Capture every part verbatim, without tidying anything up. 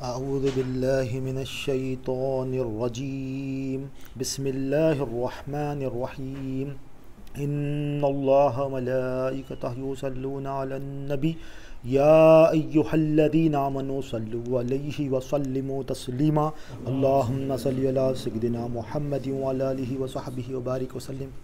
अऊज़ु बिल्लाहि मिनश्शैतानिर्रजीम बिस्मिल्लाहिर्रहमानिर्रहीम इन्नल्लाहा मलाइकतहु युसल्लूना अलन नबी या अय्युहल्लज़ीना आमनू सल्लु अलैहि व सल्लिमू तस्लीमा अल्लाहुम्मा सल्लि अला सय्यिदिना मुहम्मदिन व अला आलिहि व सहबिहि व बारिक वसल्लिम।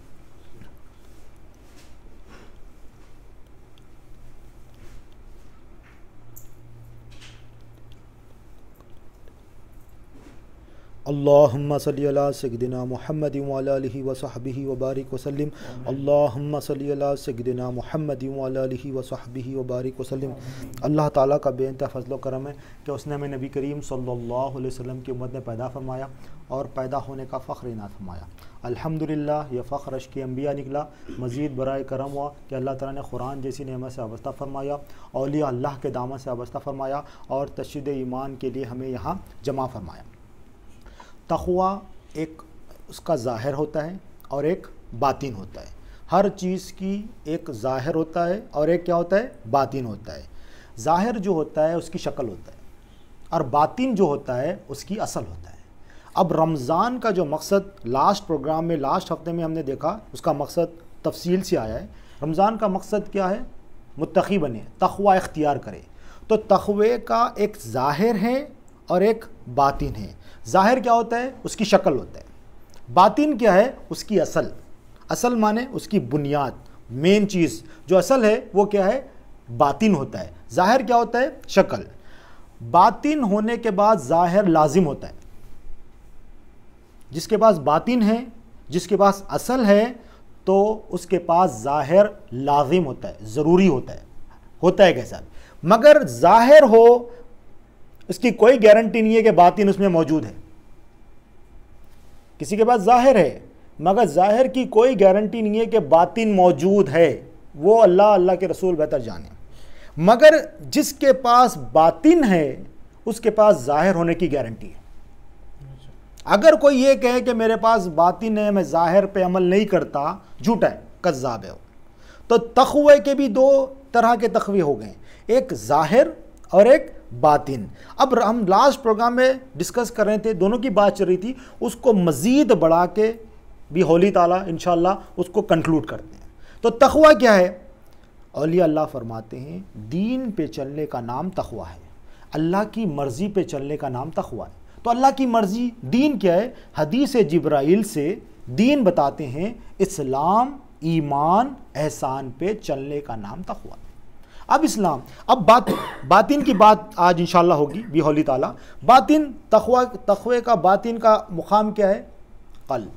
अल्लाहुम्मा सल्लि अला सय्यिदिना मुहम्मदिन व अला आलिहि व सहबिहि व बारिक वसल्लिम। अल्लाहुम्मा सल्लि अला सय्यिदिना मुहम्मदिन व अला आलिहि व सहबिहि व बारिक वसल्लिम। अल्लाह ताला का बेइंतहा फज़ल व करम है कि उसने हमें नबी करीम सल्लल्लाहु अलैहि वसल्लम की उम्मत में पैदा फरमाया और पैदा होने का फ़ख्र इनात फरमाया। अल्हम्दुलिल्लाह यह फ़ख्र अश्क़ अंबिया निकला। मज़ीद बराए करम हुआ कि अल्लाह ताला ने कुरान जैसी नेमत से वाबस्ता फरमाया, औलिया अल्लाह के दामन से वाबस्ता फरमाया और तशदीद ईमान के लिए हमें यहाँ जमा फरमाया। तक़वा एक उसका ज़ाहिर होता है और एक बातिन होता है। हर चीज़ की एक ज़ाहिर होता है और एक क्या होता है, बातिन होता है। ज़ाहिर जो होता है उसकी शक्ल होता है और बातिन जो होता है उसकी असल होता है। अब रमज़ान का जो मकसद लास्ट प्रोग्राम में लास्ट हफ्ते में हमने देखा, उसका मकसद तफसील से आया है। रमज़ान का मकसद क्या है? मुत्तक़ी बने, तक़वा इख्तियार करे। तो तक़वे का एक ज़ाहिर है और एक बातिन है। ज़ाहिर क्या होता है? उसकी शक्ल होता है। बातिन क्या है? उसकी असल। असल माने उसकी बुनियाद, मेन चीज़ जो असल है वो क्या है? बातिन होता है। ज़ाहिर क्या होता है? शक्ल। बातिन होने के बाद ज़ाहिर लाजिम होता है। जिसके पास बातिन है, जिसके पास असल है, तो उसके पास ज़ाहिर लाजिम होता है, ज़रूरी होता है। होता है कैसा? मगर ज़ाहिर हो इसकी कोई गारंटी नहीं है कि बातिन उसमें मौजूद है। किसी के पास ज़ाहिर है मगर ज़ाहिर की कोई गारंटी नहीं है कि बातिन मौजूद है। वो अल्लाह अल्लाह के रसूल बेहतर जाने। मगर जिसके पास बातिन है उसके पास ज़ाहिर होने की गारंटी है। अगर कोई ये कहे कि मेरे पास बातिन है, मैं ज़ाहिर पे अमल नहीं करता, झूठा है, कज़्ज़ाब है। तो तक़वे के भी दो तरह के तक़वे हो गए, एक ज़ाहिर और एक बातिन। अब हम लास्ट प्रोग्राम में डिस्कस कर रहे थे, दोनों की बात चल रही थी, उसको मज़ीद बढ़ा के भी हौली ताला इंशाअल्लाह उसको कंक्लूड करते हैं। तो तक़वा क्या है? औलिया अल्लाह फरमाते हैं दीन पे चलने का नाम तक़वा है, अल्लाह की मर्ज़ी पे चलने का नाम तक़वा है। तो अल्लाह की मर्ज़ी दीन क्या है? हदीस जिब्राइल से दीन बताते हैं इस्लाम, ईमान, एहसान पे चलने का नाम तक़वा है। अब इस्लाम, अब बात बातिन की बात आज इंशाअल्लाह होगी भी हौली ताला। बातिन तक़वा, तक़वे का बातिन का मुकाम क्या है? क़ल्ब।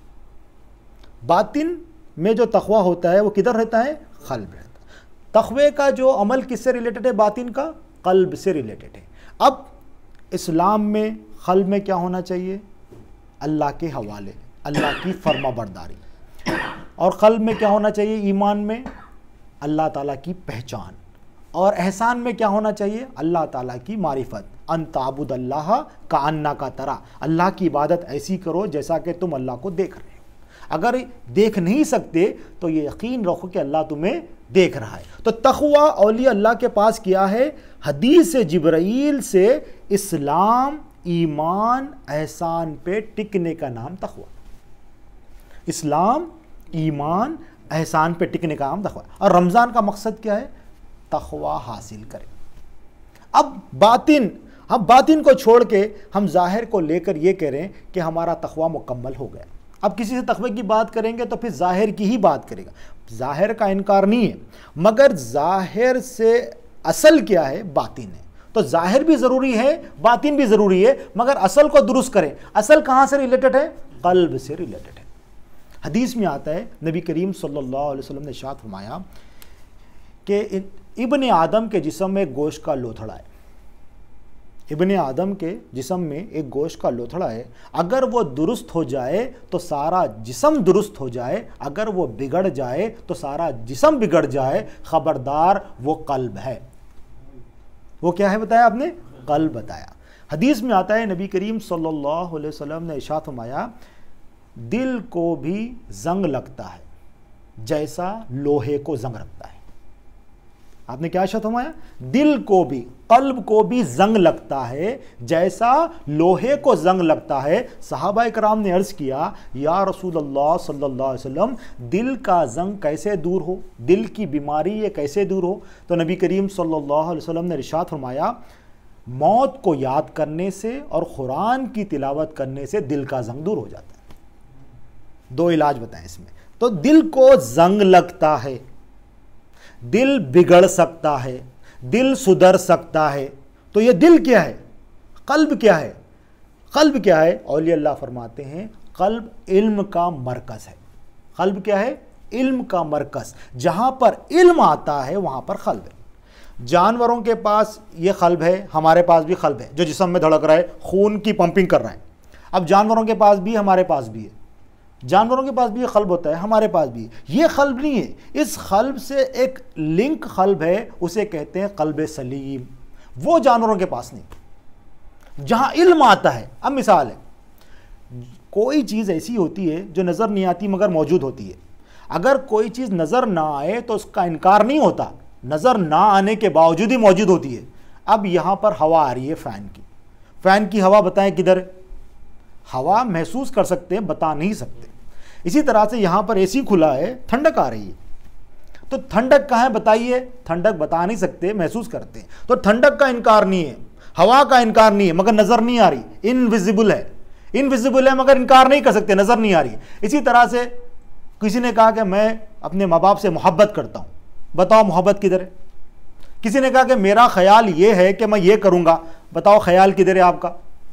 बातिन में जो तक़वा होता है वो किधर रहता है? क़ल्ब रहता है। तक़वे का जो अमल किससे रिलेटेड है? बातिन का क़ल्ब से रिलेटेड है। अब इस्लाम में क़ल्ब में क्या होना चाहिए? अल्लाह के हवाले, अल्लाह की फर्माबरदारी। और क़ल्ब में क्या होना चाहिए? ईमान में अल्लाह ताला की पहचान। और एहसान में क्या होना चाहिए? अल्लाह ताला की मारिफत। अन ताबुदल्लाह का अन्ना का तरह, अल्लाह की इबादत ऐसी करो जैसा कि तुम अल्लाह को देख रहे हो। अगर देख नहीं सकते तो ये यकीन रखो कि अल्लाह तुम्हें देख रहा है। तो तक़वा औलिया अल्लाह के पास किया है, हदीस जिब्राइल से इस्लाम, ईमान, एहसान पे टिकने का नाम तक़वा। इस्लाम, ईमान, एहसान पे टिकने का नाम तक़वा। और रमज़ान का मकसद क्या है? तक़वा हासिल करें। अब बातिन, हम बातिन को छोड़ के हम ज़ाहिर को लेकर ये कह रहे हैं कि हमारा तक़वा मुकम्मल हो गया। अब किसी से तक़वे की बात करेंगे तो फिर ज़ाहिर की ही बात करेगा। ज़ाहिर का इनकार नहीं है, मगर ज़ाहिर से असल क्या है? बातिन है। तो ज़ाहिर भी ज़रूरी है, बातिन भी ज़रूरी है, मगर असल को दुरुस्त करें। असल कहाँ से रिलेटेड है? क़ल्ब से रिलेटेड है। हदीस में आता है, नबी करीम सल्लल्लाहु अलैहि वसल्लम ने इरशाद फरमाया कि इब्ने आदम के जिस्म में गोश्त का लोथड़ा है। इब्ने आदम के जिस्म में एक गोश्त का लोथड़ा है। अगर वो दुरुस्त हो जाए तो सारा जिस्म दुरुस्त हो जाए, अगर वो बिगड़ जाए तो सारा जिस्म बिगड़ जाए। ख़बरदार वो क़ल्ब है। वो क्या है बताया आपने? क़ल्ब बताया। हदीस में आता है, नबी करीम सल्लल्लाहु अलैहि वसल्लम ने इरशाद फरमाया दिल को भी जंग लगता है जैसा लोहे को जंग लगता है। आपने क्या इरशाद फरमाया? दिल को भी, कल्ब को भी जंग लगता है जैसा लोहे को जंग लगता है। सहाबा कराम ने अर्ज किया, या रसूल अल्लाह सल्लल्लाहु अलैहि वसल्लम, दिल का जंग कैसे दूर हो, दिल की बीमारी ये कैसे दूर हो? तो नबी करीम सल्लल्लाहु अलैहि वसल्लम ने इरशाद फरमाया, मौत को याद करने से और कुरान की तिलावत करने से दिल का जंग दूर हो जाता है। दो इलाज बताएं इसमें। तो दिल को जंग लगता है, दिल बिगड़ सकता है, दिल सुधर सकता है। तो ये दिल क्या है? कल्ब क्या है? कल्ब क्या है? औलिया अल्लाह फरमाते हैं, कल्ब इल्म का मरकज़ है। कल्ब क्या है? इल्म का मरकज़। जहां पर इल्म आता है वहां पर कल्ब है। जानवरों के पास ये कल्ब है, हमारे पास भी कल्ब है, जो जिस्म में धड़क रहा है, खून की पंपिंग कर रहा है। अब जानवरों के पास भी, हमारे पास भी है। जानवरों के पास भी ये कल्ब होता है, हमारे पास भी। ये कल्ब नहीं है, इस कल्ब से एक लिंक कल्ब है, उसे कहते हैं कल्ब सलीम। वो जानवरों के पास नहीं, जहां इल्म आता है। अब मिसाल है, कोई चीज़ ऐसी होती है जो नज़र नहीं आती मगर मौजूद होती है। अगर कोई चीज़ नज़र ना आए तो उसका इनकार नहीं होता, नज़र ना आने के बावजूद ही मौजूद होती है। अब यहाँ पर हवा आ रही है फ़ैन की, फ़ैन की हवा बताएं किधर है? हवा महसूस कर सकते हैं, बता नहीं सकते। इसी तरह से यहाँ पर एसी खुला है, ठंडक आ रही है, तो ठंडक कहाँ है बताइए? ठंडक बता नहीं सकते, महसूस करते हैं। तो ठंडक का इनकार नहीं है, हवा का इनकार नहीं है, मगर नज़र नहीं आ रही, इनविजिबल है। इनविजिबल है मगर इनकार नहीं कर सकते, नज़र नहीं आ रही। इसी तरह से किसी ने कहा कि मैं अपने माँ बाप से मोहब्बत करता हूँ, बताओ मोहब्बत किधर है? किसी ने कहा कि मेरा ख्याल ये है कि मैं ये करूँगा, बताओ ख्याल किधर है आपका?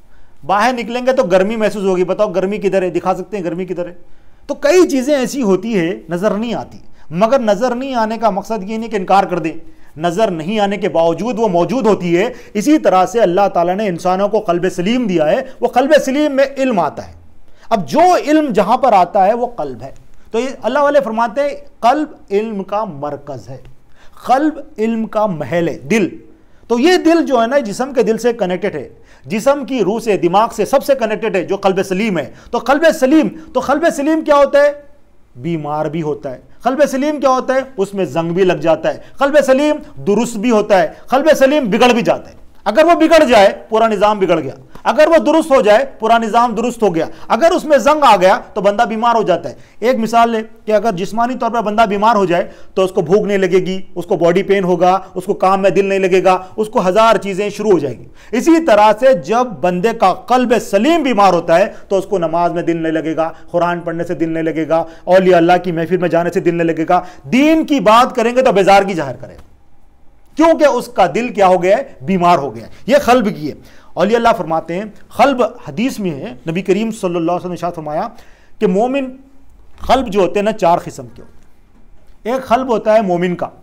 बाहर निकलेंगे तो गर्मी महसूस होगी, बताओ गर्मी किधर है? दिखा सकते हैं गर्मी किधर है? तो कई चीज़ें ऐसी होती है नज़र नहीं आती, मगर नज़र नहीं आने का मकसद ये नहीं कि इनकार कर दें, नज़र नहीं आने के बावजूद वो मौजूद होती है। इसी तरह से अल्लाह ताला ने इंसानों को कल्ब सलीम दिया है, वो कल्ब सलीम में इल्म आता है। अब जो इल्म जहाँ पर आता है वो कल्ब है। तो ये अल्लाह वाले फरमाते हैं, कल्ब इल्म का मरकज़ है, कल्ब इल्म का महल है, दिल। तो ये दिल जो है ना, जिस्म के दिल से कनेक्टेड है, जिस्म की रूह से, दिमाग से, सबसे कनेक्टेड है, जो कल्ब सलीम है। तो कल्ब सलीम, तो कल्ब सलीम क्या होता है? बीमार भी होता है। कल्ब सलीम क्या होता है? उसमें जंग भी लग जाता है। कल्ब सलीम दुरुस्त भी होता है, कल्ब सलीम बिगड़ भी जाता है। अगर वो बिगड़ जाए पूरा निज़ाम बिगड़ गया, अगर वो दुरुस्त हो जाए पूरा निज़ाम दुरुस्त हो गया। अगर उसमें जंग आ गया तो बंदा बीमार हो जाता है। एक मिसाल ले कि अगर जिस्मानी तौर पर बंदा बीमार हो जाए तो उसको भूख नहीं लगेगी, उसको बॉडी पेन होगा, उसको काम में दिल नहीं लगेगा, उसको हजार चीज़ें शुरू हो जाएगी। इसी तरह से जब बंदे का कल्ब सलीम बीमार होता है तो उसको नमाज में दिल नहीं लगेगा, कुरान पढ़ने से दिल नहीं लगेगा, औलिया अल्लाह की महफिल में जाने से दिल नहीं लगेगा, दीन की बात करेंगे तो बेजारगी जाहिर करेगा, क्योंकि उसका दिल क्या हो गया है? बीमार हो गया है। यह कल्ब की है। औलिया अल्लाह फरमाते हैं, कल्ब हदीस में है, नबी करीम सल्लल्लाहु अलैहि वसल्लम ने इरशाद फरमाया कि मोमिन कल्ब जो होते हैं ना, चार किस्म के होते हैं। एक कल्ब होता है मोमिन का,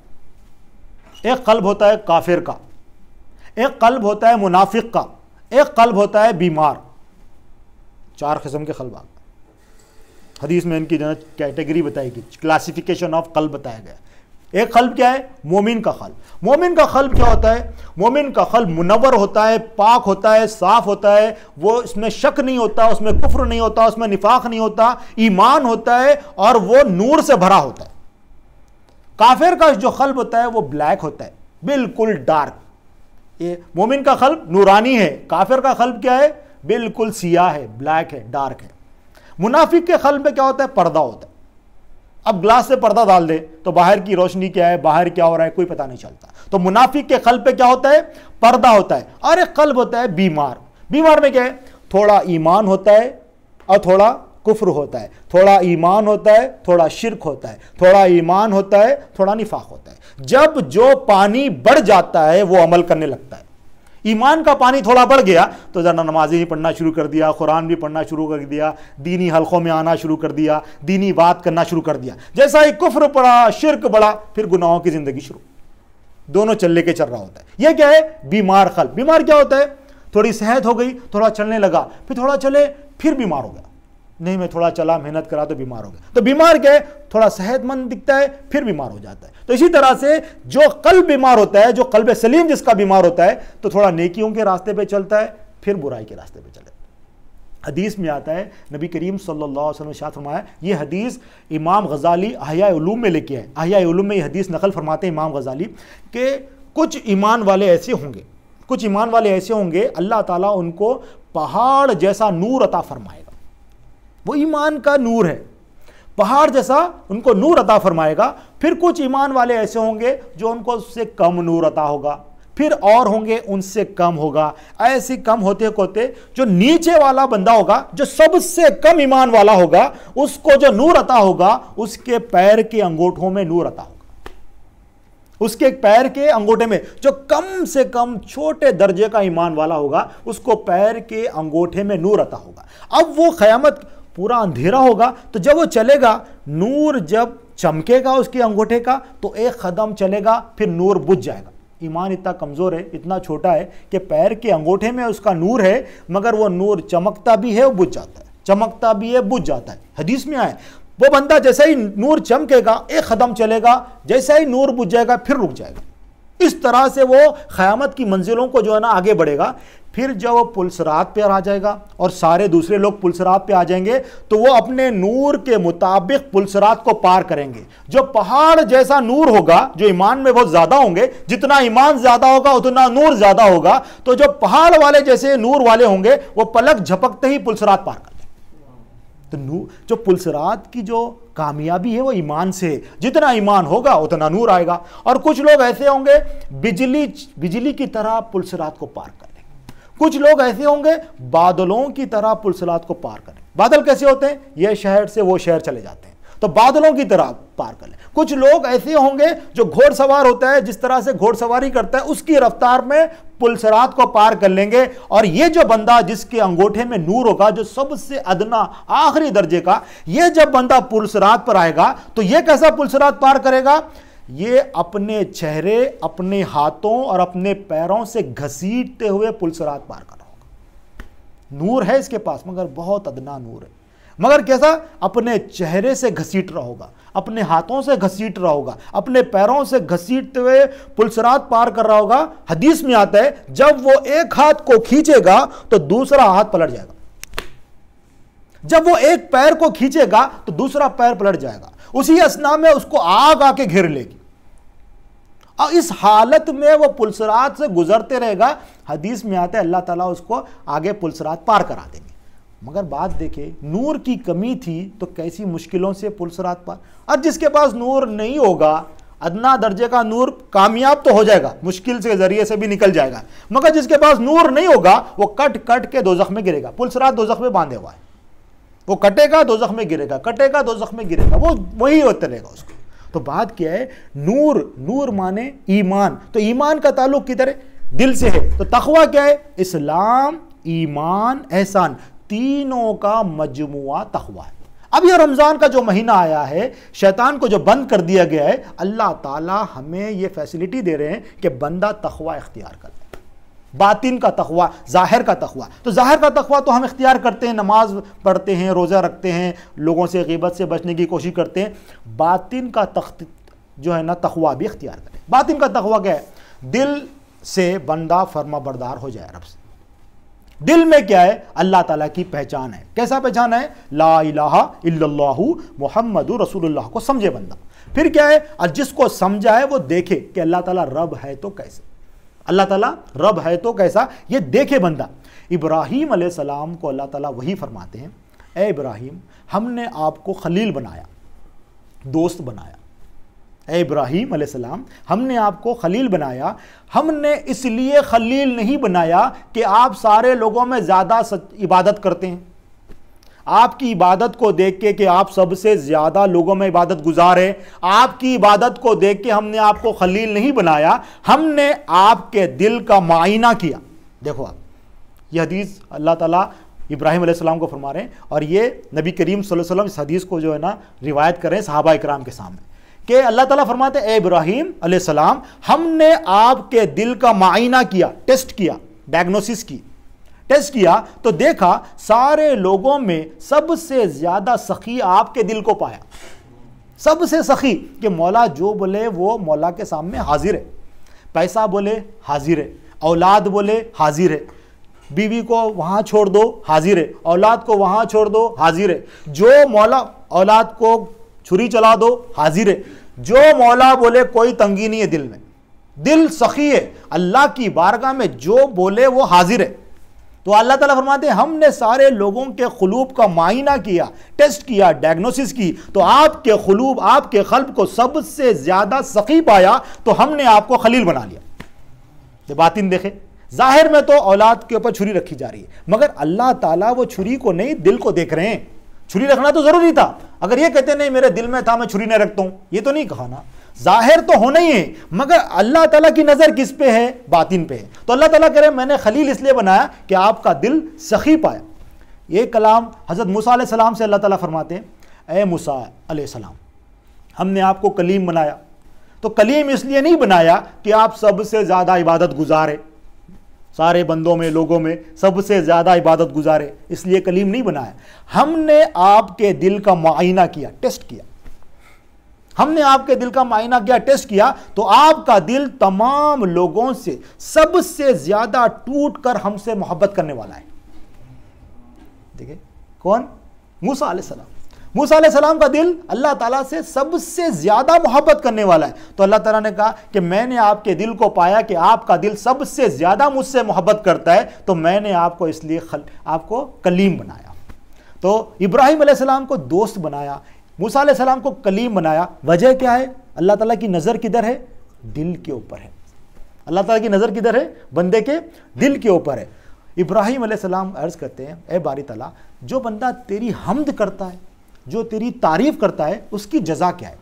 एक कल्ब होता है काफिर का, एक कल्ब होता है मुनाफिक का, एक कल्ब होता है बीमार। चार किस्म के कल्ब आ गए हदीस में, इनकी जो कैटेगरी बताई गई, क्लासिफिकेशन ऑफ कल्ब बताया गया। एक कल्ब क्या है? मोमिन का कल्ब। मोमिन का कल्ब क्या होता है? मोमिन का कल्ब मुनव्वर होता है, पाक होता है, साफ होता है, वो इसमें शक नहीं होता, उसमें कुफ्र नहीं होता, उसमें निफाक नहीं होता, ईमान होता है और वो नूर से भरा होता है। काफिर का जो कल्ब होता है वो ब्लैक होता है, बिल्कुल डार्क। ये मोमिन का कल्ब नूरानी है, काफिर का कल्ब क्या है? बिल्कुल सियाह है, ब्लैक है, डार्क है। मुनाफिक के कल्ब में क्या होता है? पर्दा होता है। अब ग्लास से पर्दा डाल दे तो बाहर की रोशनी क्या है, बाहर क्या हो रहा है, कोई पता नहीं चलता। तो मुनाफिक के कल्ब पे क्या होता है? पर्दा होता है। और एक कल्ब होता है बीमार। बीमार में क्या है? थोड़ा ईमान होता है और थोड़ा कुफ्र होता है, थोड़ा ईमान होता है, थोड़ा शिर्क होता है, थोड़ा ईमान होता है, थोड़ा निफाक होता है। जब जो पानी बढ़ जाता है वो अमल करने लगता है। ईमान का पानी थोड़ा बढ़ गया तो ज़रा नमाज़ें भी पढ़ना शुरू कर दिया, कुरान भी पढ़ना शुरू कर दिया, दीनी हलकों में आना शुरू कर दिया, दीनी बात करना शुरू कर दिया। जैसा ही कुफ्र पड़ा, शिर्क बढ़ा, फिर गुनाहों की ज़िंदगी शुरू, दोनों चलने के चल रहा होता है। यह क्या है? बीमार कल्ब। बीमार क्या होता है? थोड़ी सेहत हो गई, थोड़ा चलने लगा, फिर थोड़ा चले, फिर बीमार हो गया। नहीं, मैं थोड़ा चला, मेहनत करा तो बीमार हो गया। तो बीमार क्या है? थोड़ा सेहतमंद दिखता है, फिर बीमार हो जाता है। तो इसी तरह से जो कल्ब बीमार होता है, जो कल्ब सलीम जिसका बीमार होता है, तो थोड़ा नेकियों के रास्ते पे चलता है, फिर बुराई के रास्ते पे चले। हदीस में आता है, नबी करीम सल्लल्लाहु अलैहि वसल्लम ने इरशाद फरमाया, ये हदीस इमाम गज़ाली अहया उलूम में लेके आए, अहया उलूम में ये हदीस नकल फरमाते हैं इमाम गज़ाली कि कुछ ईमान वाले ऐसे होंगे, कुछ ईमान वाले ऐसे होंगे अल्लाह ताला उनको पहाड़ जैसा नूर अता फरमाएगा। वो ईमान का नूर है, पहाड़ जैसा उनको नूर अता फरमाएगा। फिर कुछ ईमान वाले ऐसे होंगे जो उनको उससे कम नूर अता होगा, फिर और होंगे उनसे कम होगा। ऐसे कम होते होते जो नीचे वाला बंदा होगा, जो सबसे कम ईमान वाला होगा, उसको जो नूर अता होगा उसके पैर के अंगूठों में नूर अता होगा। उसके पैर के अंगूठे में जो कम से कम छोटे दर्जे का ईमान वाला होगा, उसको पैर के अंगूठे में नूर अता होगा। अब वो क़यामत पूरा अंधेरा होगा, तो जब वो चलेगा, नूर जब चमकेगा उसके अंगूठे का, तो एक कदम चलेगा, फिर नूर बुझ जाएगा। ईमान इतना कमज़ोर है, इतना छोटा है कि पैर के अंगूठे में उसका नूर है, मगर वो नूर चमकता भी है, वो बुझ जाता है, चमकता भी है, बुझ जाता है। हदीस में आए, वो बंदा जैसे ही नूर चमकेगा, एक कदम चलेगा, जैसे ही नूर बुझ जाएगा फिर रुक जाएगा। इस तरह से वो क़यामत की मंजिलों को जो है ना आगे बढ़ेगा। फिर जब वो पुलसरात पे आ जाएगा और सारे दूसरे लोग पुलसरात पे आ जाएंगे, तो वो अपने नूर के मुताबिक पुलसरात को पार करेंगे। जो पहाड़ जैसा नूर होगा, जो ईमान में बहुत ज़्यादा होंगे, जितना ईमान ज़्यादा होगा उतना नूर ज़्यादा होगा, तो जो पहाड़ वाले जैसे नूर वाले होंगे वो पलक झपकते ही पुलसरात पार कर लेंगे। तो नूर, जो पुलसरात की जो कामयाबी है वो ईमान से, जितना ईमान होगा उतना नूर आएगा। और कुछ लोग ऐसे होंगे बिजली बिजली की तरह पुलसरात को पार कर लेंगे। कुछ लोग ऐसे होंगे बादलों की तरह पुलसरात को पार करें। बादल कैसे होते हैं? ये शहर से वो शहर चले जाते हैं, तो बादलों की तरह पार कर लें। कुछ लोग ऐसे होंगे जो घोड़सवार होता है, जिस तरह से घोड़सवारी करता है उसकी रफ्तार में पुलसरात को पार कर लेंगे। और ये जो बंदा जिसके अंगूठे में नूर होगा, जो सबसे अदना आखिरी दर्जे का, ये जब बंदा पुलसरात पर आएगा, तो ये कैसा पुलसरात पार करेगा? ये अपने चेहरे, अपने हाथों और अपने पैरों से घसीटते हुए पुलसरात पार कर रहा होगा। नूर है इसके पास, मगर बहुत अदना नूर है। मगर कैसा? अपने चेहरे से घसीट रहा होगा, अपने हाथों से घसीट रहा होगा, अपने पैरों से घसीटते हुए पुलसरात पार कर रहा होगा। हदीस में आता है, जब वो एक हाथ को खींचेगा तो दूसरा हाथ पलट जाएगा। जब वो एक पैर को खींचेगा तो दूसरा पैर पलट जाएगा। उसी असना में उसको आग आके घेर लेगी और इस हालत में वो पुलसरात से गुजरते रहेगा। हदीस में आता है अल्लाह ताला उसको आगे पुलसरात पार करा देंगे। मगर बात देखे, नूर की कमी थी तो कैसी मुश्किलों से पुलसरात पार। और जिसके पास नूर नहीं होगा, अदना दर्जे का नूर, कामयाब तो हो जाएगा, मुश्किल से जरिए से भी निकल जाएगा, मगर जिसके पास नूर नहीं होगा वो कट कट के दोजख में गिरेगा। पुलसरात दोजख में बांधे हुआ है, वो कटेगा दोजख में गिरेगा, कटेगा दोजख में गिरेगा, वो वही होते रहेगा उसको। तो बात क्या है? नूर, नूर माने ईमान। तो ईमान का ताल्लुक किधर है? दिल से है। तो तक़वा क्या है? इस्लाम, ईमान, एहसान, तीनों का मजमुआ तक़वा है। अब यह रमज़ान का जो महीना आया है, शैतान को जो बंद कर दिया गया है, अल्लाह ताला हमें ये फैसिलिटी दे रहे हैं कि बंदा तक़वा इख्तियार कर ले। बातिन का तक़वा, ज़ाहिर का तक़वा। तो ज़ाहिर का तक़वा तो हम इख्तियार करते हैं, नमाज पढ़ते हैं, रोज़ा रखते हैं, लोगों से ग़ीबत से बचने की कोशिश करते हैं। बातिन का तख्त जो है ना, तक़वा भी इख्तियार करें। बातिन का तक़वा क्या है? दिल से बंदा फर्मा बरदार हो जाए रब से। दिल में क्या है? अल्लाह ताला की पहचान है। कैसा पहचान है? ला इलाहा इल्लल्लाहु मुहम्मदुर रसूलुल्लाह को समझे बंदा। फिर क्या है? और जिसको समझा है वो देखे कि अल्लाह ताला रब है तो कैसे, अल्लाह ताला रब है तो कैसा, ये देखे बंदा। इब्राहीम अलैहिस्सलाम को अल्लाह ताला वही फरमाते हैं, ए इब्राहीम, हमने आपको खलील बनाया, दोस्त बनाया। ए इब्राहीम अलैहिस्सलाम, हमने आपको खलील बनाया। हमने इसलिए खलील नहीं बनाया कि आप सारे लोगों में ज़्यादा इबादत करते हैं, आपकी इबादत को देख के कि आप सबसे ज़्यादा लोगों में इबादत गुजार है, आपकी इबादत को देख के हमने आपको खलील नहीं बनाया। हमने आपके दिल का मायना किया। देखो आप, यह हदीस अल्लाह ताला इब्राहीम अलैहिस्सलाम को फरमा रहे हैं, और ये नबी करीम सल्लल्लाहु अलैहि वसल्लम इस हदीस को जो है ना रिवायत कर रहे हैं सहाबा इकराम के सामने, कि अल्लाह ताला फरमाते हैं, ए इब्राहीम अलैहिस्सलाम, हमने आपके दिल का मायना किया, टेस्ट किया, डायग्नोसिस की, टेस्ट किया, तो देखा सारे लोगों में सबसे ज्यादा सखी आपके दिल को पाया। सबसे सखी कि मौला जो बोले वो मौला के सामने हाजिर है। पैसा बोले हाजिर है, औलाद बोले हाजिर है, बीवी को वहाँ छोड़ दो, हाजिर है। औलाद को वहाँ छोड़ दो, हाजिर है। जो मौला औलाद को छुरी चला दो, हाजिर है। जो मौला बोले कोई तंगी नहीं है दिल में, दिल सखी है, अल्लाह की बारगाह में जो बोले वो हाजिर है। तो अल्लाह ताला फरमाते हैं हमने सारे लोगों के खुलूब का मायना किया, टेस्ट किया, डायग्नोसिस की, तो आपके खुलूब, आपके क़ल्ब को सबसे ज्यादा सखी पाया, तो हमने आपको खलील बना लिया। तो बातिन देखे, जाहिर में तो औलाद के ऊपर छुरी रखी जा रही है, मगर अल्लाह ताला वो छुरी को नहीं, दिल को देख रहे हैं। छुरी रखना तो जरूरी था। अगर ये कहते नहीं मेरे दिल में था मैं छुरी नहीं रखता हूं, ये तो नहीं कहा ना। जाहिर तो होना ही है, मगर अल्लाह ताला की नजर किस पे है? बातिन पे है। तो अल्लाह ताला कह रहे मैंने खलील इसलिए बनाया कि आपका दिल सखी पाया। ये कलाम हजरत मूसा अलैहि सलाम से अल्लाह ताला फरमाते हैं, ए मूसा अलैहि सलाम, हमने आपको कलीम बनाया। तो कलीम इसलिए नहीं बनाया कि आप सबसे ज्यादा इबादत गुजारे, सारे बंदों में, लोगों में सबसे ज्यादा इबादत गुजारे, इसलिए कलीम नहीं बनाया। हमने आपके दिल का मुआयना किया, टेस्ट किया। हमने आपके दिल का मायना किया, टेस्ट किया, तो आपका दिल तमाम लोगों से सबसे ज्यादा टूट कर हमसे मोहब्बत करने वाला है। देखिए कौन? मूसा अलैहिस्सलाम। मूसा अलैहिस्सलाम का दिल अल्लाह ताला से सबसे ज्यादा मोहब्बत करने वाला है। तो अल्लाह ताला ने कहा कि मैंने आपके दिल को पाया कि आपका दिल सबसे ज्यादा मुझसे मोहब्बत करता है, तो मैंने आपको इसलिए आपको कलीम बनाया। तो इब्राहिम अलैहिस्सलाम को दोस्त बनाया, मूसा अलैहिस्सलाम को कलीम बनाया। वजह क्या है? अल्लाह ताला की नज़र किधर है? दिल के ऊपर है। अल्लाह ताला की नज़र किधर है? बंदे के दिल के ऊपर है। इब्राहिम अलैहिस्सलाम अर्ज़ करते हैं, ए बारी ताला, जो बंदा तेरी हम्द करता है, जो तेरी तारीफ़ करता है, उसकी जज़ा क्या है?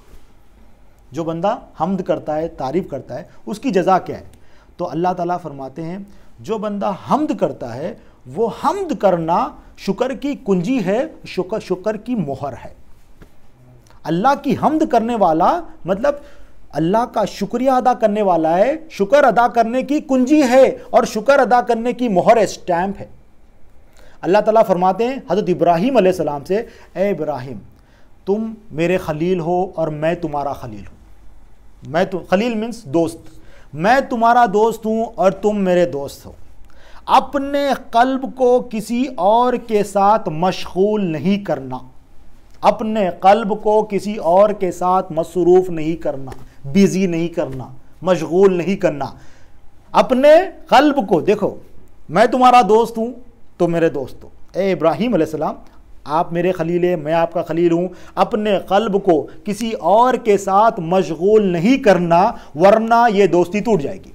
जो बंदा हम्द करता है, तारीफ़ करता है, उसकी जज़ा क्या है? तो अल्लाह ताला फरमाते हैं जो बंदा हम्द करता है, वो हम्द करना शुक्र की कुंजी है, शुक्र शुक्र की मोहर है। अल्लाह की हम्द करने वाला मतलब अल्लाह का शुक्रिया अदा करने वाला है, शुक्र अदा करने की कुंजी है और शुक्र अदा करने की मोहर, स्टैंप है। अल्लाह ताला फरमाते हैं हज़रत इब्राहीम अलैहिस्सलाम से, ए इब्राहिम, तुम मेरे खलील हो और मैं तुम्हारा खलील हूँ। मैं तो खलील मीन्स दोस्त, मैं तुम्हारा दोस्त हूँ और तुम मेरे दोस्त हो। अपने क़ल्ब को किसी और के साथ मशगूल नहीं करना, अपने क़ल्ब को किसी और के साथ मसरूफ़ नहीं करना, बिज़ी नहीं करना, मशगूल नहीं करना। अपने क़ल्ब को, देखो मैं तुम्हारा दोस्त हूँ तो मेरे दोस्त हो। ए इब्राहीम अलैहिस्सलाम, आप मेरे खलील हैं, मैं आपका खलील हूँ। अपने क़ल्ब को किसी और के साथ मशगूल नहीं करना, वरना ये दोस्ती टूट जाएगी।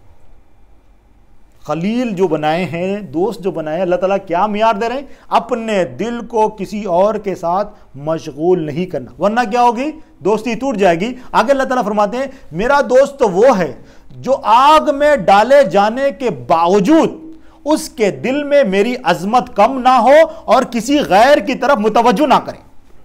खलील जो बनाए हैं, दोस्त जो बनाए हैं, अल्लाह ताला क्या मियार दे रहे हैं? अपने दिल को किसी और के साथ मशगूल नहीं करना, वरना क्या होगी? दोस्ती टूट जाएगी। आगे अल्लाह ताला फरमाते हैं मेरा दोस्त तो वो है जो आग में डाले जाने के बावजूद उसके दिल में मेरी अजमत कम ना हो और किसी गैर की तरफ मुतवज्जो ना करे।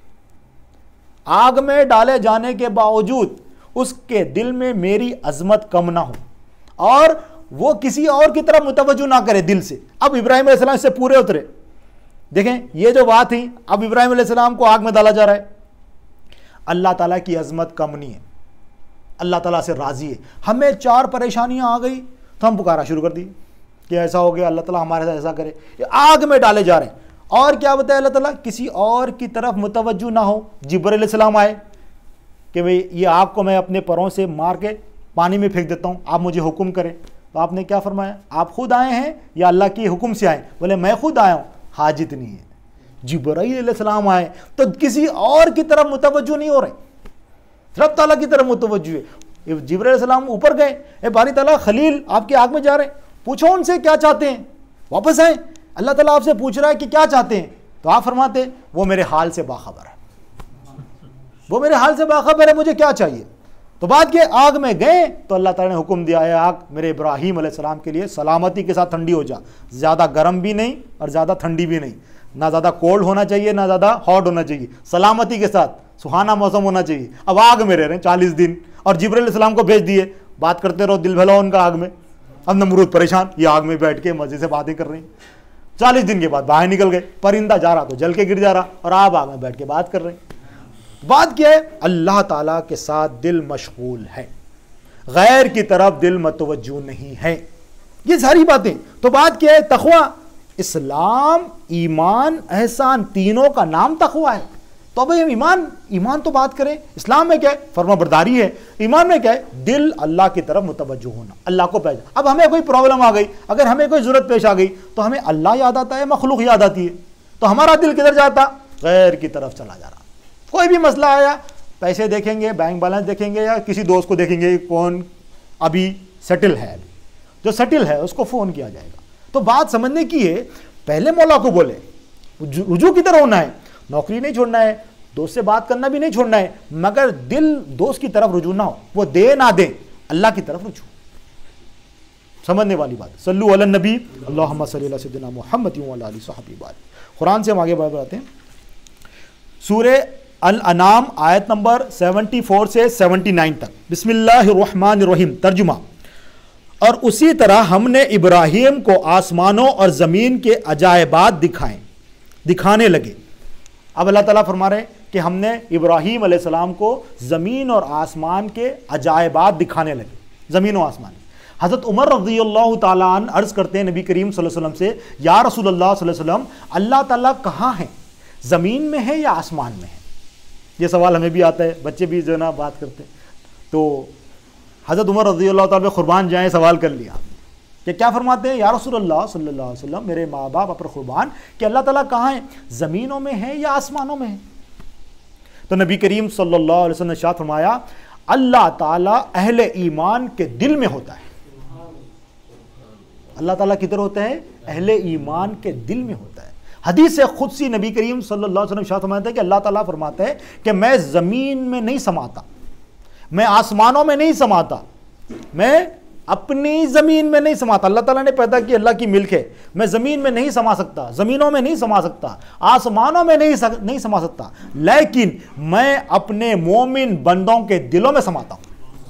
आग में डाले जाने के बावजूद उसके दिल में मेरी अजमत कम ना हो और वो किसी और की तरफ मुतवज्जो ना करे दिल से। अब इब्राहिम अलैहिस्सलाम इससे पूरे उतरे। देखें ये जो बात थी, अब इब्राहिम अलैहिस्सलाम को आग में डाला जा रहा है। अल्लाह ताला की अजमत कम नहीं है, अल्लाह ताला से राजी है। हमें चार परेशानियां आ गई तो हम पुकारा शुरू कर दी कि ऐसा हो गया, अल्लाह ताला हमारे साथ ऐसा करे। ये आग में डाले जा रहे हैं। और क्या बताया अल्लाह ताला? किसी और की तरफ मुतवज्जो ना हो। जिब्रील अलैहिस्सलाम आए कि भाई ये आग को मैं अपने पैरों से मार के पानी में फेंक देता हूँ, आप मुझे हुक्म करें। तो आपने क्या फरमाया? आप खुद आए हैं या अल्लाह के हुक्म से आए? बोले मैं खुद आया हूँ, हाजित नहीं है। जिब्रील अलैहिस्सलाम आए तो किसी और की तरफ मुतवज्जो नहीं हो रहे, रब ताला की तरफ मुतवज्जो है। जिब्रील अलैहिस्सलाम ऊपर गए, ए बारी ताला खलील आपकी आग में जा रहे हैं, पूछो उनसे क्या चाहते हैं, वापस आए। अल्लाह ताला आपसे पूछ रहा है कि क्या चाहते हैं, तो आप फरमाते वो मेरे हाल से बाखबर है, वो मेरे हाल से बाखबर है, मुझे क्या चाहिए। तो बात के आग में गए तो अल्लाह ताला ने हुक्म दिया है आग मेरे इब्राहीम अलैहिस्सलाम के लिए सलामती के साथ ठंडी हो जा, ज़्यादा गर्म भी नहीं और ज़्यादा ठंडी भी नहीं, ना ज़्यादा कोल्ड होना चाहिए ना ज़्यादा हॉट होना चाहिए, सलामती के साथ सुहाना मौसम होना चाहिए। अब आग में रह रहे हैं चालीस दिन और जिब्रील अलैहिस्सलाम को भेज दिए, बात करते रहो, दिल भला उनका आग में। अब नमरूद परेशान, ये आग में बैठ के मजे से बातें कर रहे हैं। चालीस दिन के बाद बाहर निकल गए, परिंदा जा रहा तो जल के गिर जा रहा और आप आग में बैठ के बात कर रहे हैं। बात क्या है? अल्लाह ताला के साथ दिल मशगूल है, गैर की तरफ दिल मतवज्जो नहीं है। ये सारी बातें। तो बात क्या है? तक़वा। इस्लाम, ईमान, एहसान, तीनों का नाम तक़वा है। तो भाई हम ईमान ईमान तो बात करें, इस्लाम में क्या है? फर्माबरदारी है। ईमान में क्या है? दिल अल्लाह की तरफ मुतवज्जो होना, अल्लाह को पहचान। अब हमें कोई प्रॉब्लम आ गई, अगर हमें कोई ज़रूरत पेश आ गई, तो हमें अल्लाह याद आता है, मखलूक याद आती है। तो हमारा दिल किधर जाता? गैर की तरफ चला जा रहा। कोई भी मसला आया, पैसे देखेंगे, बैंक बैलेंस देखेंगे, या किसी दोस्त को देखेंगे कौन अभी सेटल है, अभी जो सेटल है उसको फ़ोन किया जाएगा। तो बात समझने की है, पहले मौला को बोले, रुजू की तरह होना है, नौकरी नहीं छोड़ना है, दोस्त से बात करना भी नहीं छोड़ना है, मगर दिल दोस्त की तरफ रुजू ना हो, वो दे ना दे, अल्लाह की तरफ रुजू। समझने वाली बात। सल्लु अला नबी अल्लाहुम्मा सल्ली अला सय्यिदिना मुहम्मद व अला आलिहि वसहबिहि बारिक। कुरान से हम आगे बढ़ते हैं। सूरे अल अनाम आयत नंबर चौहत्तर से उन्यासी तक। बिस्मिल्लाहिर्रहमानिर्रहीम। तर्जुमा। और उसी तरह हमने इब्राहीम को आसमानों और ज़मीन के अजायबात दिखाएं दिखाने लगे। अब अल्लाह ताला फरमा रहे हैं कि हमने इब्राहीम अलैहिस्सलाम को ज़मीन और आसमान के अजायबात दिखाने लगे, ज़मीन और आसमान। हज़रत उमर रज़ियल्लाहु ताला अन्हु अर्ज़ करते हैं नबी करीम सल्लल्लाहु अलैहि वसल्लम से, या रसूलल्लाह सल्लल्लाहु अलैहि वसल्लम, अल्लाह ताला कहाँ है? ज़मीन में है या आसमान में है? ये सवाल हमें भी आता है, बच्चे भी जो है ना बात करते हैं। तो हज़रत उमर रज़ियल्लाहु ताला कुर्बान जाएँ, सवाल कर लिया कि क्या फरमाते हैं? या रसूलल्लाह सल्लल्लाहु अलैहि वसल्लम, मेरे माँ बाप पर कुर्बान, कि अल्लाह ताला कहाँ है? ज़मीनों में है या आसमानों में है? तो नबी करीम सल्लल्लाहु अलैहि वसल्लम ने इरशाद फरमाया, अल्लाह ताला अहले ईमान के दिल में होता है। अल्लाह ताला किधर होता है? अहले ईमान के दिल में होता है। हदीस से खुदसी नबी करीम सल्लल्लाहु अलैहि वसल्लम इरशाद फरमाते हैं कि अल्लाह ताला फरमाते हैं कि मैं ज़मीन में नहीं समाता, मैं आसमानों में नहीं समाता, मैं अपनी ज़मीन में नहीं समाता। अल्लाह ताला ने पैदा की, अल्लाह की मिल्क है, मैं ज़मीन में नहीं समा सकता, ज़मीनों में नहीं समा सकता, आसमानों में नहीं सक, नहीं समा सकता, लेकिन मैं अपने मोमिन बंदों के दिलों में समाता हूँ।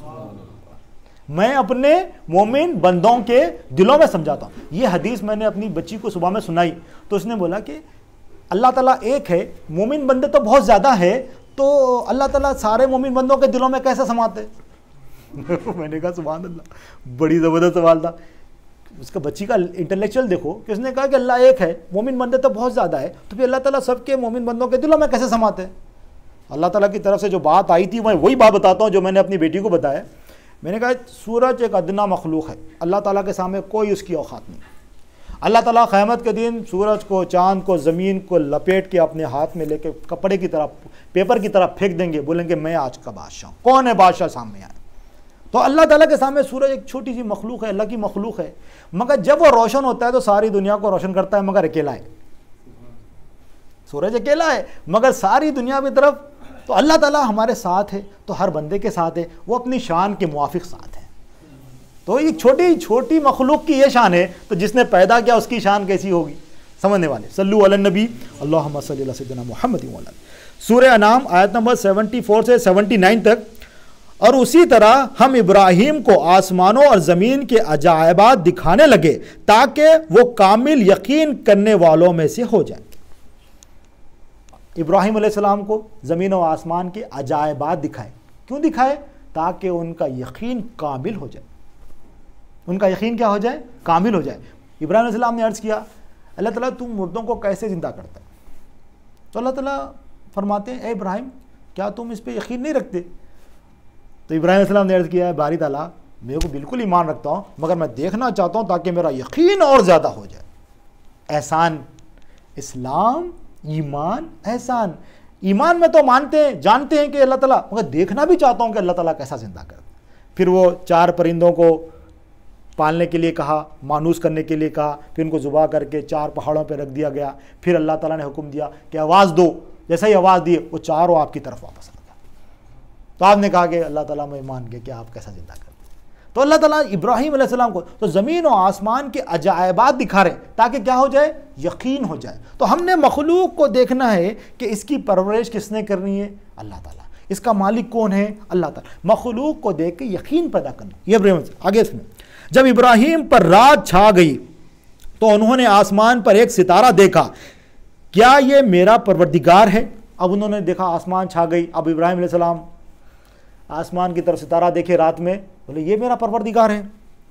मैं अपने मोमिन बंदों के दिलों में समझाता हूँ। ये हदीस मैंने अपनी बच्ची को सुबह में सुनाई, तो उसने बोला कि अल्लाह ताला एक है, मोमिन बंदे तो बहुत ज़्यादा है, तो अल्लाह ताला सारे मोमिन बंदों के दिलों में कैसे समाते? मैंने कहा सुभान अल्लाह, बड़ी ज़बरदस्त सवाल था। उसका बच्ची का इंटेलेक्चुअल देखो कि उसने कहा कि अल्लाह एक है, मोमिन बंदे तो बहुत ज़्यादा है, तो फिर अल्लाह ताला सबके मोमिन बंदों के दिलों में कैसे समाते हैं? अल्लाह ताला की तरफ से जो बात आई थी, मैं वही बात बताता हूँ जो मैंने अपनी बेटी को बताया। मैंने कहा सूरज एक अदना मखलूक है, अल्लाह ताला के सामने कोई उसकी औकात नहीं। अल्लाह ताला क़यामत के दिन सूरज को, चाँद को, ज़मीन को लपेट के अपने हाथ में लेके कपड़े की तरह, पेपर की तरह फेंक देंगे, बोलेंगे मैं आज का बादशाह। कौन है बादशाह? सामने आए। तो अल्लाह ताला के सामने सूरज एक छोटी सी मखलूक है, अल्लाह की मखलूक है, मगर जब वो रोशन होता है तो सारी दुनिया को रोशन करता है, मगर अकेला है। सूरज अकेला है मगर सारी दुनिया की तरफ, तो अल्लाह ताला हमारे साथ है, तो हर बंदे के साथ है, वो अपनी शान के मुआफिक साथ है। तो ये छोटी छोटी मखलूक की ये शान है, तो जिसने पैदा किया उसकी शान कैसी होगी? समझने वाले। सल्लु अला नबी अल्लाहुम्मा सल्ली अला सय्यिदिना मुहम्मद व अला। सूरह अनाम आयत नंबर चौहत्तर से उन्यासी तक। और उसी तरह हम इब्राहीम को आसमानों और ज़मीन के अजायबात दिखाने लगे ताकि वो कामिल यकीन करने वालों में से हो जाए। इब्राहीम अलैहिस्सलाम को ज़मीन और आसमान के अजायबात दिखाए। क्यों दिखाए? ताकि उनका यकीन कामिल हो जाए। उनका यकीन क्या हो जाए? कामिल हो जाए। इब्राहीम अलैहिस्सलाम ने अर्ज़ किया, अल्लाह ताला तुम मुर्दों को कैसे ज़िंदा करता है? तो अल्लाह ताला फरमाते हैं, ए इब्राहीम क्या तुम इस पर यकीन नहीं रखते? तो इब्राहीम अलैहिस्सलाम ने अर्ज़ किया है, बारी ताला मेरे को बिल्कुल ईमान रखता हूँ, मगर मैं देखना चाहता हूँ ताकि मेरा यकीन और ज़्यादा हो जाए। एहसान, इस्लाम, ईमान, एहसान। ईमान में तो मानते हैं, जानते हैं कि अल्लाह ताला, मगर देखना भी चाहता हूँ कि अल्लाह ताला कैसा ज़िंदा कर। फिर वो चार परिंदों को पालने के लिए कहा, मानूस करने के लिए कहा, फिर उनको ज़ुबा करके चार पहाड़ों पर रख दिया गया। फिर अल्लाह ताला ने हुक्म दिया कि आवाज़ दो, जैसे ही आवाज़ दी वो चारों आपकी तरफ वापस आ गया। तो आपने कहा कि अल्लाह ताला मैं मान गया कि आप कैसा ज़िंदा करते। तो अल्लाह ताला इब्राहीम अलैहिस्सलाम को तो ज़मीन और आसमान के अजायबात दिखा रहे ताकि क्या हो जाए? यकीन हो जाए। तो हमने मखलूक को देखना है कि इसकी परवरिश किसने करनी है? अल्लाह ताला। इसका मालिक कौन है? अल्लाह ताला। मखलूक को देख के यकीन पैदा करना। ये इब्राहीम आगे इसमें, जब इब्राहीम पर रात छा गई तो उन्होंने आसमान पर एक सितारा देखा, क्या ये मेरा परवरदिगार है? अब उन्होंने देखा आसमान छा गई। अब इब्राहीम अलैहिस्सलाम आसमान की तरफ सितारा देखे रात में, बोले ये मेरा परवरदिगार है।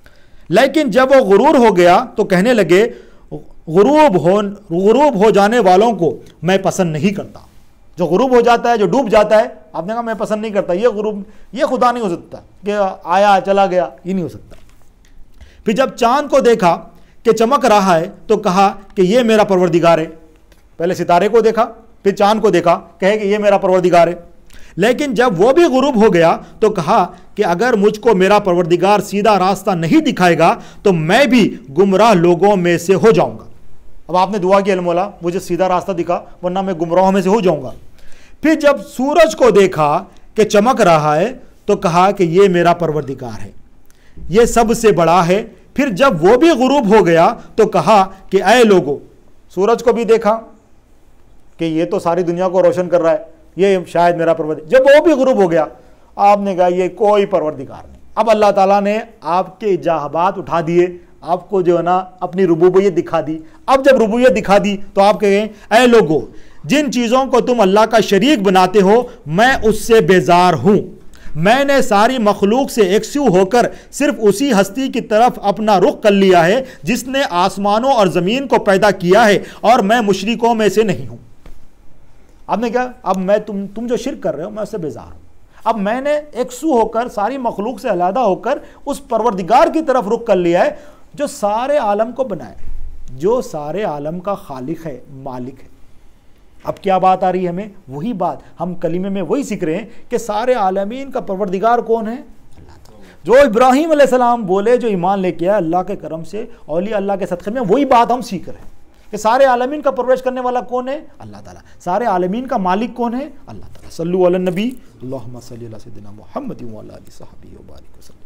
लेकिन जब वो गुरूर हो गया तो कहने लगे, गुरूब हो गुरूब हो जाने वालों को मैं पसंद नहीं करता। जो गुरूब हो जाता है, जो डूब जाता है, आपने कहा मैं पसंद नहीं करता, ये गुरूब, ये खुदा नहीं हो सकता कि आया चला गया, ये नहीं हो सकता। फिर जब चांद को देखा कि चमक रहा है तो कहा कि ये मेरा परवरदिगार है। पहले सितारे को देखा, फिर चांद को देखा, कहे कि ये मेरा परवरदिगार है। लेकिन जब वो भी गुरूब हो गया तो कहा कि अगर मुझको मेरा परवरदिगार सीधा रास्ता नहीं दिखाएगा तो मैं भी गुमराह लोगों में से हो जाऊंगा। अब आपने दुआ की, अल्मौला मुझे सीधा रास्ता दिखा वरना मैं गुमराह में से हो जाऊंगा। फिर जब सूरज को देखा कि चमक रहा है तो कहा कि ये मेरा परवरदिगार है, ये सबसे बड़ा है। फिर जब वो भी गुरूब हो गया तो कहा कि ऐ लोगों, सूरज को भी देखा कि ये तो सारी दुनिया को रोशन कर रहा है, ये शायद मेरा परवरदिगार। जब वो भी गुरूब हो गया, आपने कहा ये कोई परवरदिगार नहीं। अब अल्लाह ताला ने आपके इजाहबात उठा दिए, आपको जो है ना अपनी रुबूबियत दिखा दी। अब जब रुबूबियत दिखा दी तो आप कहें, ऐ लोगों, जिन चीज़ों को तुम अल्लाह का शरीक बनाते हो मैं उससे बेजार हूँ। मैंने सारी मखलूक से एकसू होकर सिर्फ उसी हस्ती की तरफ अपना रुख कर लिया है जिसने आसमानों और ज़मीन को पैदा किया है, और मैं मुशरिकों में से नहीं हूँ। आपने क्या, अब मैं तुम तुम जो शिरक कर रहे हो मैं उससे बेजार हूँ। अब मैंने एकसू होकर सारी मखलूक से अलहदा होकर उस परवरदिगार की तरफ रुख कर लिया है जो सारे आलम को बनाए, जो सारे आलम का खालिक है, मालिक है। अब क्या बात आ रही है हमें, वही बात हम कलीमे में वही सीख रहे हैं कि सारे आलमीन का परवरदिगार कौन है, अल्लाह ताला। जो इब्राहीम अलैहिस्सलाम बोले, जो ईमान लेके आया अल्लाह के करम से, औलिया अल्लाह के सदक़े में, वही बात हम सीख रहे हैं कि सारे आलमीन का परवरिश करने वाला कौन है, अल्लाह ताला। सारे आलमीन का मालिक कौन है, अल्लाह ताला। सल्लु अला नबी, अल्लाहुम्मा सल्लि अला सय्यिदिना मुहम्मदिन व अला आलिहि वसहबिहि व बारिक वसल्लम।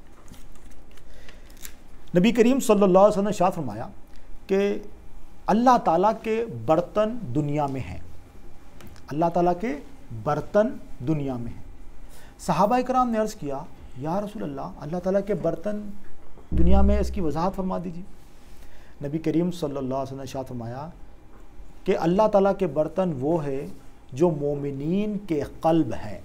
नबी करीम सल्लल्लाहु अलैहि वसल्लम ने इरशाद फरमाया कि अल्लाह ताला के बर्तन दुनिया में हैं, अल्लाह ताला के बर्तन दुनिया में हैं। सहाबा इकराम ने अर्ज़ किया, या रसूल अल्लाह, अल्लाह ताला के बर्तन दुनिया में, इसकी वजाहत फरमा दीजिए। नबी करीम सल्लल्लाहु अलैहि वसल्लम ने इरशाद फरमाया कि अल्लाह ताला के बर्तन वो है जो मोमिनीन के क़ल्ब है।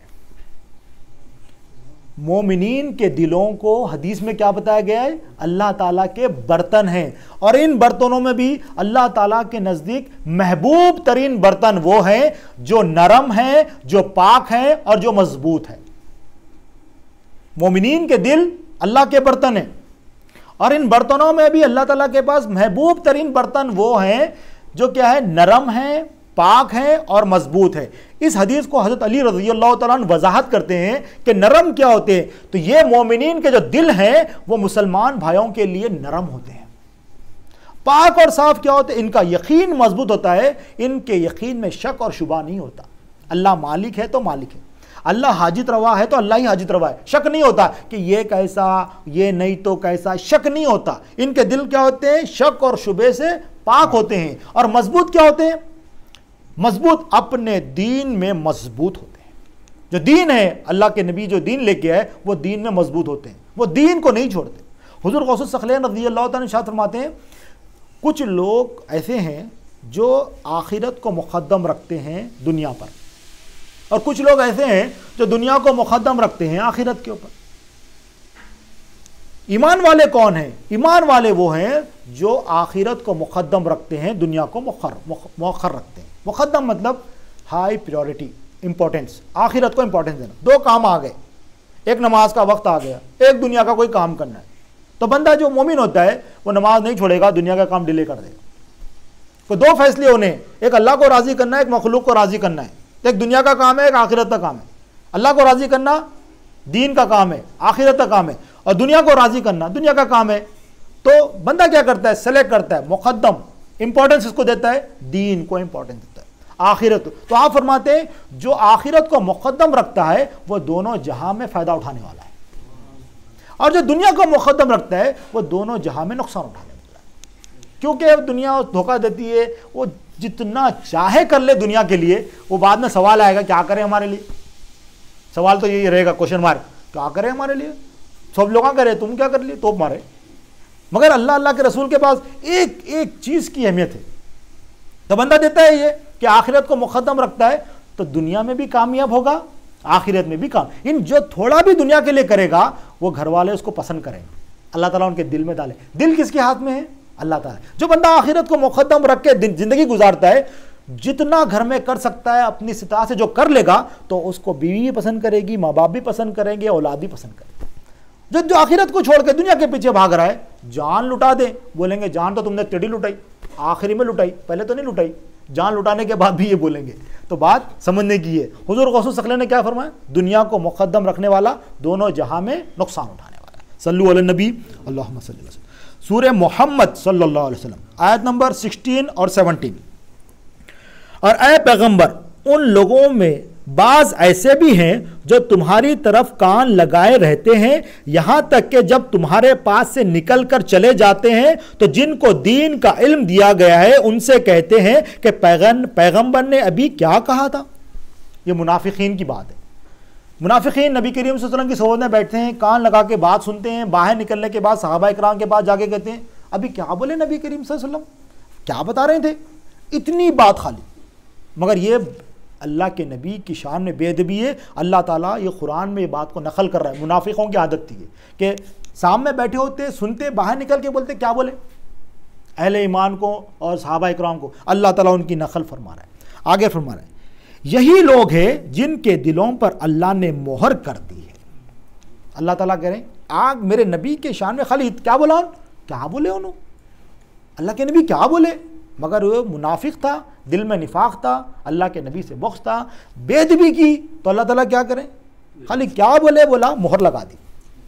मोमिनीन के दिलों को हदीस में क्या बताया गया है, अल्लाह ताला के बर्तन हैं। और इन बर्तनों में भी अल्लाह ताला के नज़दीक महबूब तरीन बर्तन वो हैं जो नरम हैं, जो पाक हैं और जो मजबूत हैं। मोमिनीन के दिल अल्लाह के बर्तन हैं, और इन बर्तनों में भी अल्लाह ताला के पास महबूब तरीन बर्तन वो हैं जो क्या है, नरम हैं, पाक हैं और मजबूत है। इस हदीस को हज़रत अली रज़ी अल्लाह तआला अन्हु वजाहत करते हैं कि नरम क्या होते हैं, तो ये मोमिनीन के जो दिल हैं वो मुसलमान भाइयों के लिए नरम होते हैं। पाक और साफ क्या होते हैं, इनका यकीन मजबूत होता है, इनके यकीन में शक और शुबा नहीं होता। अल्लाह मालिक है तो मालिक है, अल्लाह हाजित रवा है तो अल्लाह ही हाजित रवा है। शक नहीं होता कि ये कैसा, ये नहीं तो कैसा, शक नहीं होता। इनके दिल क्या होते हैं, शक और शुबे से पाक होते हैं। और मजबूत क्या होते हैं, मजबूत अपने दीन में मजबूत होते हैं। जो दीन है, अल्लाह के नबी जो दीन लेके आए वो दीन में मजबूत होते हैं, वो दीन को नहीं छोड़ते। हुजूर गौस सखलैन रज़ी अल्लाह तआला इरशाद फरमाते हैं, कुछ लोग ऐसे हैं जो आखिरत को मुक़द्दम रखते हैं दुनिया पर, और कुछ लोग ऐसे हैं जो दुनिया को मुक़द्दम रखते हैं आखिरत के ऊपर। ईमान वाले कौन हैं, ईमान वाले वो हैं जो आखिरत को मुक़द्दम रखते हैं, दुनिया को मुअख्खर रखते हैं। मुक़द्दम मतलब हाई प्रायोरिटी, इंपॉर्टेंस, आखिरत को इंपॉर्टेंस देना। दो काम आ गए, एक नमाज का वक्त आ गया, एक दुनिया का कोई काम करना है, तो बंदा जो मोमिन होता है वो नमाज नहीं छोड़ेगा, दुनिया का काम डिले कर देगा। तो दो फैसले होने, एक अल्लाह को राज़ी करना है, एक मखलूक को राज़ी करना है। एक दुनिया का काम है, एक आखिरत का काम है। अल्लाह को राज़ी करना दीन का काम है, आखिरत का काम है, और दुनिया को राज़ी करना दुनिया का काम है। तो बंदा क्या करता है, सेलेक्ट करता है, मुक़द्दम इंपॉर्टेंस इसको देता है, दीन को इंपॉर्टेंस देता है, आखिरत। तो आप फरमाते हैं जो आखिरत को मुक़द्दम रखता है वो दोनों जहां में फ़ायदा उठाने वाला है, और जो दुनिया को मुक़द्दम रखता है वो दोनों जहां में नुकसान उठाने वाला है। क्योंकि दुनिया धोखा देती है, वो जितना चाहे कर ले दुनिया के लिए, वो बाद में सवाल आएगा क्या करें हमारे लिए। सवाल तो यही रहेगा, क्वेश्चन मार्क, क्या करें हमारे लिए, सब लोग करें, तुम क्या कर लिए, तो मारे। मगर अल्लाह अल्लाह के रसूल के पास एक एक चीज़ की अहमियत है। तो बंदा देता है ये कि आखिरत को मुक़द्दम रखता है तो दुनिया में भी कामयाब होगा, आखिरत में भी काम। इन जो थोड़ा भी दुनिया के लिए करेगा वो घर वाले उसको पसंद करेंगे, अल्लाह ताला उनके दिल में डाले। दिल किसके हाथ में है? अल्लाह ताला। जो बंदा आखिरत को मुकद्दम रख के जिंदगी गुजारता है, जितना घर में कर सकता है अपनी सिता से जो कर लेगा, तो उसको बीवी भी पसंद करेगी, माँ बाप भी पसंद करेंगे, औलाद भी पसंद करेंगे। जो जो आखिरत को छोड़ के दुनिया के पीछे भाग रहा है, जान लुटा दे, बोलेंगे जान तो तुमने टेढ़ी लुटाई, आखिरी में लुटाई, पहले तो नहीं लुटाई। जान लुटाने के बाद भी ये बोलेंगे, तो बात समझने की है। हुजूर गौस सकले ने क्या फरमाया? दुनिया को मुकद्दम रखने वाला दोनों जहां में नुकसान उठाने वाला। सल्लु अला नबी अल्लाहुम्मा सल्ली अलैहि वसल्लम। सूरह मोहम्मद सल्लल्लाहु अलैहि वसल्लम आयत नंबर सोलह और सत्रह। और ऐ पैगंबर, उन लोगों में बाज ऐसे भी हैं जो तुम्हारी तरफ कान लगाए रहते हैं, यहां तक कि जब तुम्हारे पास से निकल कर चले जाते हैं तो जिनको दीन का इल्म दिया गया है उनसे कहते हैं कि पैगन पैगंबर ने अभी क्या कहा था। यह मुनाफिकीन की बात है। मुनाफिकीन नबी करीम सल्लल्लाहु अलैहि वसल्लम की सोबत में बैठते हैं, कान लगा के बात सुनते हैं, बाहर निकलने के बाद सहाबा इकराम के पास जाके कहते हैं अभी क्या बोले नबी करीम सल्लल्लाहु अलैहि वसल्लम, क्या बता रहे थे, इतनी बात खाली। मगर ये अल्लाह के नबी की शान में बेअदबी है। अल्लाह ताला ये कुरान में ये बात को नकल कर रहा है। मुनाफिकों की आदत थी कि सामने बैठे होते, सुनते, बाहर निकल के बोलते क्या बोले अहले ईमान को और सहाबा इकराम को। अल्लाह ताला उनकी नकल फरमा रहा है। आगे फरमा रहा है, यही लोग हैं जिनके दिलों पर अल्लाह ने मोहर कर दी है। अल्लाह ताला कह रहे हैं आग मेरे नबी के शान में खाली क्या बोला, क्या बोले उन्होंने, अल्लाह के नबी क्या बोले, मगर वो मुनाफिक था, दिल में निफाक था, अल्लाह के नबी से बुग़्ज़ था, बेअदबी की, तो अल्लाह ताला क्या करें, खाली क्या बोले बोला, मोहर लगा दी,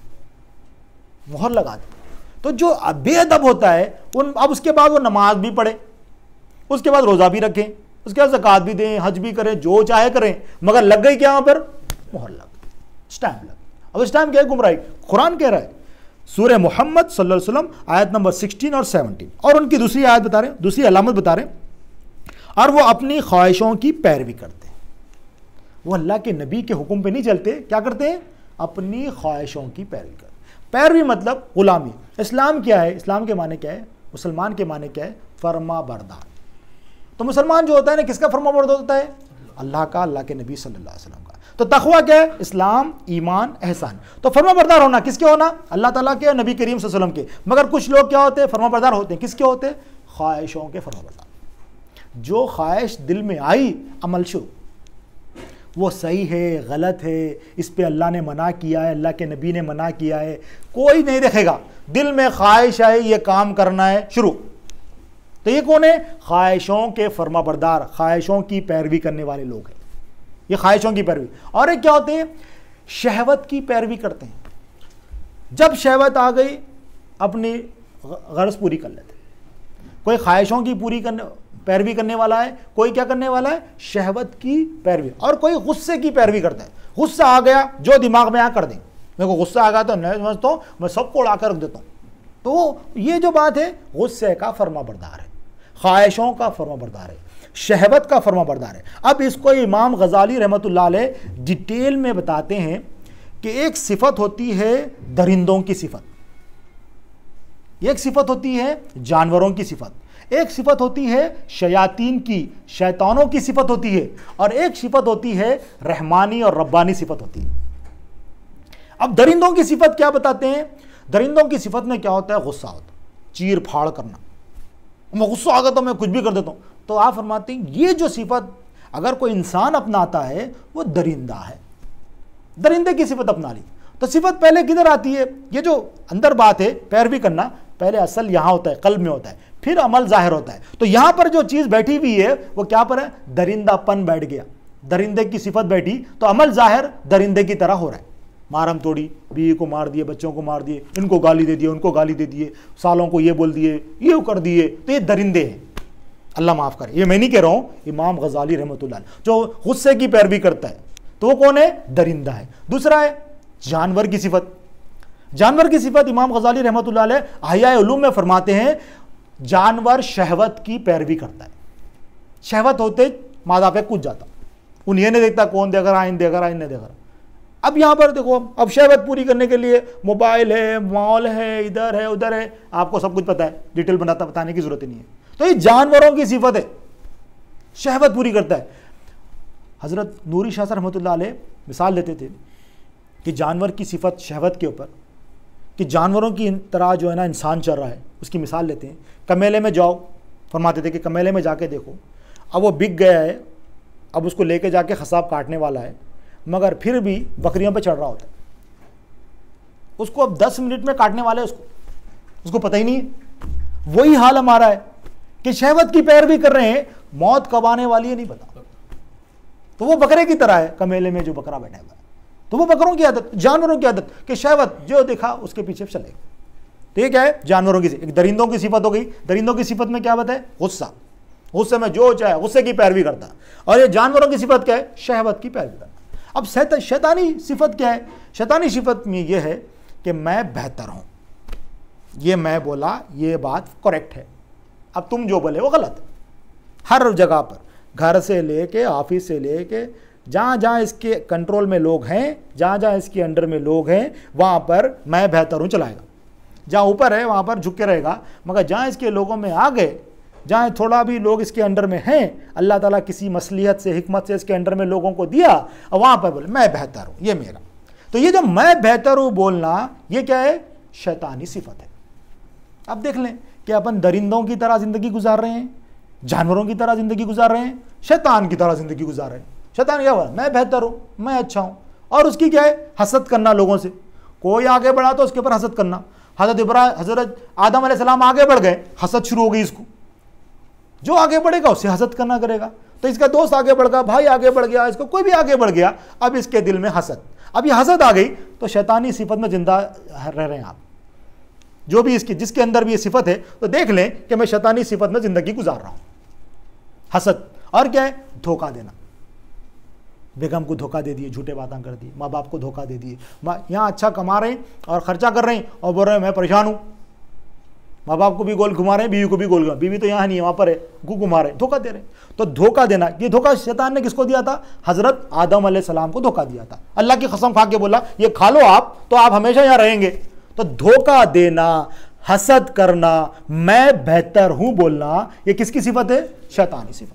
मोहर लगा दी। तो जो बेअदब होता है उन अब उसके बाद वो नमाज भी पढ़े, उसके बाद रोज़ा भी रखें, उसके बाद ज़कात भी दें, हज भी करें, जो चाहे करें, मगर लग गई क्या वहाँ पर, मोहर लग गई, स्टैम्प लग। अब इस टाइम क्या है, गुमराही। कुरान कह रहा है सूरह मोहम्मद सल्लल्लाहु अलैहि वसल्लम आयत नंबर सोलह और सत्रह, और उनकी दूसरी आयत बता रहे हैं, दूसरी अलामत बता रहे हैं, और वो अपनी ख्वाहिशों की पैरवी करते हैं। वो अल्लाह के नबी के हुक्म पे नहीं चलते, क्या करते हैं, अपनी ख्वाहिशों की पैरवी करते। पैरवी मतलब गुलामी। इस्लाम क्या है, इस्लाम के माने क्या है, मुसलमान के माने क्या है, फर्मा बरदार। तो मुसलमान जो होता है ना, किसका फर्मा बरदार होता है, अल्लाह का, अल्लाह के नबी सल्लल्लाहु अलैहि वसल्लम का। तो तक़वा क्या है, इस्लाम, ईमान, एहसान। तो फर्मा बरदार होना किसके होना, अल्लाह ताला के और नबी करीम सल्लल्लाहु अलैहि वसल्लम के। मगर कुछ लोग क्या होते हैं, फर्मा बरदार होते हैं, किसके होते हैं, ख्वाहिशों के फर्मा बरदार। जो ख्वाहिश दिल में आई, अमल शुरू, वो सही है गलत है, इस पे अल्लाह ने मना किया है, अल्लाह के नबी ने मना किया है, कोई नहीं देखेगा। दिल में ख्वाहिश आई, ये काम करना है, शुरू। तो ये कौन है, ख्वाहिशों के फर्मा बरदार, ख्वाहिशों की पैरवी करने वाले लोग हैं, ये ख्वाहिशों की पैरवी। और एक क्या होते हैं, शहवत की पैरवी करते हैं। जब शहवत आ गई, अपनी गर्ज पूरी कर लेते। कोई ख्वाहिशों की पूरी करने पैरवी करने वाला है, कोई क्या करने वाला है, शहवत की पैरवी, और कोई गुस्से की पैरवी करता है। गुस्सा आ गया, जो दिमाग में आ कर दें, मेरे को गुस्सा आ गया तो मैं समझता हूँ मैं सबको उड़ा कर रख देता हूँ। तो ये जो बात है, गुस्से का फर्मा बरदार है, ख्वाहिशों का फर्मा बरदार है, शहवत का फर्मा बरदार है। अब इसको इमाम गजाली रहमतुल्लाह अलैह डिटेल में बताते हैं कि एक सिफत होती है दरिंदों की सिफत, एक सिफत होती है जानवरों की सिफत, एक सिफत होती है शयातीन की, शैतानों की सिफत होती है, और एक सिफत होती है रहमानी और रब्बानी सिफत होती है। अब दरिंदों की सिफत क्या बताते हैं, दरिंदों की सिफत में क्या होता है, गुस्सा होता, चीर फाड़ करना, मैं गुस्सा आ गया तो मैं कुछ भी कर देता हूँ। तो आप फरमाते हैं ये जो सिफत अगर कोई इंसान अपनाता है वो दरिंदा है, दरिंदे की सिफत अपना ली। तो सिफत पहले किधर आती है, ये जो अंदर बात है पैरवी करना, पहले असल यहाँ होता है, कल्ब में होता है, फिर अमल जाहिर होता है। तो यहाँ पर जो चीज़ बैठी हुई है वो क्या पर है, दरिंदापन बैठ गया, दरिंदे की सिफत बैठी, तो अमल जाहिर दरिंदे की तरह हो रहा है। मारम तोड़ी, बीवी को मार दिए, बच्चों को मार दिए, इनको गाली दे दिए, उनको गाली दे दिए, सालों को ये बोल दिए, ये कर दिए, तो ये दरिंदे हैं। अल्लाह माफ़ करे, ये मैं नहीं कह रहा हूँ, इमाम गजाली रहमतुल्लाह जो गुस्से की पैरवी करता है तो वो कौन है, दरिंदा है। दूसरा है जानवर की सिफत। जानवर की सिफत इमाम गजाली रहमतुल्लाह अलैह अहयाए उलूम में फरमाते हैं, जानवर शहवत की पैरवी करता है, शहवत होते मादा पे कूद जाता, उन्हें नहीं देखता कौन देगा आइन देगा आइन नहीं देगा। अब यहाँ पर देखो, अब शहवत पूरी करने के लिए मोबाइल है, मॉल है, इधर है उधर है, आपको सब कुछ पता है, डिटेल बनाता बताने की जरूरत ही नहीं है। तो ये जानवरों की सिफत है, शहवत पूरी करता है। हज़रत नूरी शाह रहमतुल्लाह अलैह मिसाल देते थे कि जानवर की सिफत शहवत के ऊपर, कि जानवरों की तरह जो है ना इंसान चल रहा है। उसकी मिसाल लेते हैं, कमेले में जाओ, फरमाते थे कि कमेले में जाके देखो, अब वो बिक गया है, अब उसको लेके जाके खसाब काटने वाला है, मगर फिर भी बकरियों पे चढ़ रहा होता है। उसको अब दस मिनट में काटने वाले उसको उसको पता ही नहीं है। वही हाल हमारा है कि शहवत की पैरवी कर रहे हैं, मौत कब आने वाली है नहीं पता। तो वो बकरे की तरह है कमेले में जो बकरा बैठा हुआ है। तो वो बकरों की आदत, जानवरों की आदत कि शहवत जो देखा उसके पीछे चलेगा। तो ये क्या है? जानवरों की, एक दरिंदों की सिफत हो गई। दरिंदों की सिफत में क्या बात है? गुस्सा, गुस्से में जो चाहे गुस्से की पैरवी करता। और ये जानवरों की सिफत क्या है? शहवत की पैरवी करना। अब शैतानी सिफत क्या है? शैतानी सिफत में यह है कि मैं बेहतर हूं, ये मैं बोला ये बात करेक्ट है, अब तुम जो बोले वो गलत है। हर जगह पर, घर से लेके ऑफिस से लेके जहाँ जहाँ इसके कंट्रोल में लोग हैं, जहाँ जहाँ इसके अंडर में लोग हैं, वहाँ पर मैं बेहतर हूँ चलाएगा। जहाँ ऊपर है वहाँ पर झुक के रहेगा, मगर जहाँ इसके लोगों में आ गए, जहाँ थोड़ा भी लोग इसके अंडर में हैं, अल्लाह ताला किसी मसलियत से, हिकमत से इसके अंडर में लोगों को दिया, और वहाँ पर बोले मैं बेहतर हूँ, ये मेरा। तो ये जो मैं बेहतर हूँ बोलना, ये क्या है? शैतानी सिफत है। अब देख लें कि अपन दरिंदों की तरह ज़िंदगी गुजार रहे हैं, जानवरों की तरह ज़िंदगी गुजार रहे हैं, शैतान की तरह ज़िंदगी गुजार रहे हैं। शैतान क्या बोला? मैं बेहतर हूँ, मैं अच्छा हूँ। और उसकी क्या है? हसद करना लोगों से। कोई आगे बढ़ा तो उसके ऊपर हसद करना। हज़रत इब्राहिम, हज़रत आदम अलैहिस्सलाम आगे बढ़ गए, हसद शुरू हो गई इसको। जो आगे बढ़ेगा उससे हसद करना करेगा। तो इसका दोस्त आगे बढ़ गया, भाई आगे बढ़ गया, इसको कोई भी आगे बढ़ गया, अब इसके दिल में हसद। अब ये हसद आ गई तो शैतानी सिफत में जिंदा रह रहे हैं आप। जो भी इसकी, जिसके अंदर भी ये सिफत है, तो देख लें कि मैं शैतानी सिफत में जिंदगी गुजार रहा हूं। हसद। और क्या है? धोखा देना। बेगम को धोखा दे दिए, झूठे बातें कर दिए, माँ बाप को धोखा दे दिए। माँ यहाँ अच्छा कमा रहे हैं और खर्चा कर रहे हैं और बोल रहे हैं मैं परेशान हूँ। माँ बाप को भी गोल घुमा रहे हैं, बीवी को भी गोल घुमा, बीवी तो यहाँ नहीं है, वहाँ पर है, गु घुमा रहे हैं, धोखा दे रहे हैं। तो धोखा देना, ये धोखा शैतान ने किसको दिया था? हजरत आदम अलैहिस्सलाम को धोखा दिया था। अल्लाह की कसम खा के बोला ये खा लो आप तो आप हमेशा यहाँ रहेंगे। तो धोखा देना, हसद करना, मैं बेहतर हूं बोलना, ये किसकी सिफत है? शैतानी सिफत।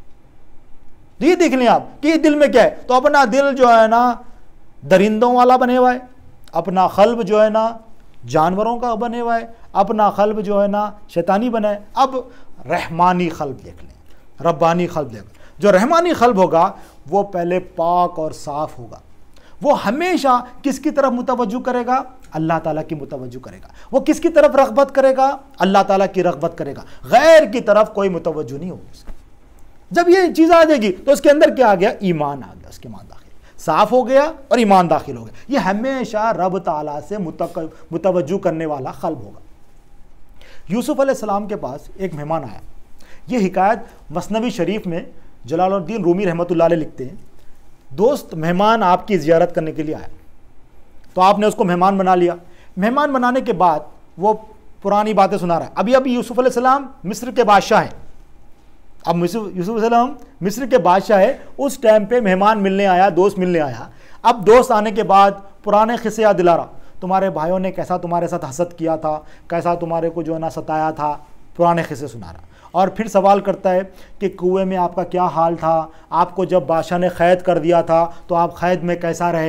ये देख लें आप कि ये दिल में क्या है। तो अपना दिल जो है ना दरिंदों वाला बने हुआ है, अपना क़ल्ब जो है ना जानवरों का बने हुआ है, अपना क़ल्ब जो है ना शैतानी बना है। अब रहमानी क़ल्ब देख लें, रब्बानी क़ल्ब देख। जो रहमानी क़ल्ब होगा वो पहले पाक और साफ होगा। वो हमेशा किसकी तरफ मुतवज्जो करेगा? अल्लाह ताला की मुतवज्जो करेगा। वो किसकी तरफ रग़बत करेगा? अल्लाह ताला की रग़बत करेगा। गैर की तरफ कोई मुतवज्जो नहीं होगी। जब ये चीज़ आ जाएगी तो उसके अंदर क्या आ गया? ईमान आ गया, उसके ईमान दाखिल, साफ हो गया और ईमान दाखिल हो गया। ये हमेशा रब ताला से मुतवज्जो करने वाला क़ल्ब होगा। यूसुफ अलैहिस्सलाम के पास एक मेहमान आया। ये हिकायत मसनवी शरीफ में जलालुद्दीन रूमी रहमतुल्लाह अलैह लिखते हैं। दोस्त मेहमान आपकी ज़ियारत करने के लिए आया, तो आपने उसको मेहमान बना लिया। मेहमान बनाने के बाद वो पुरानी बातें सुना रहा है। अभी अभी यूसुफ अलैहिस्सलाम मिस्र के बादशाह हैं। अब यूसुफ अलैहिस्सलाम मिस्र के बादशाह है। उस टाइम पे मेहमान मिलने आया, दोस्त मिलने आया। अब दोस्त आने के बाद पुराने किस्से याद दिला रहा, तुम्हारे भाइयों ने कैसा तुम्हारे साथ हसद किया था, कैसा तुम्हारे को जो है ना सताया था, पुराने किस्से सुना रहा। और फिर सवाल करता है कि कुएं में आपका क्या हाल था, आपको जब बादशाह ने क़ैद कर दिया था तो आप क़ैद में कैसा रहे।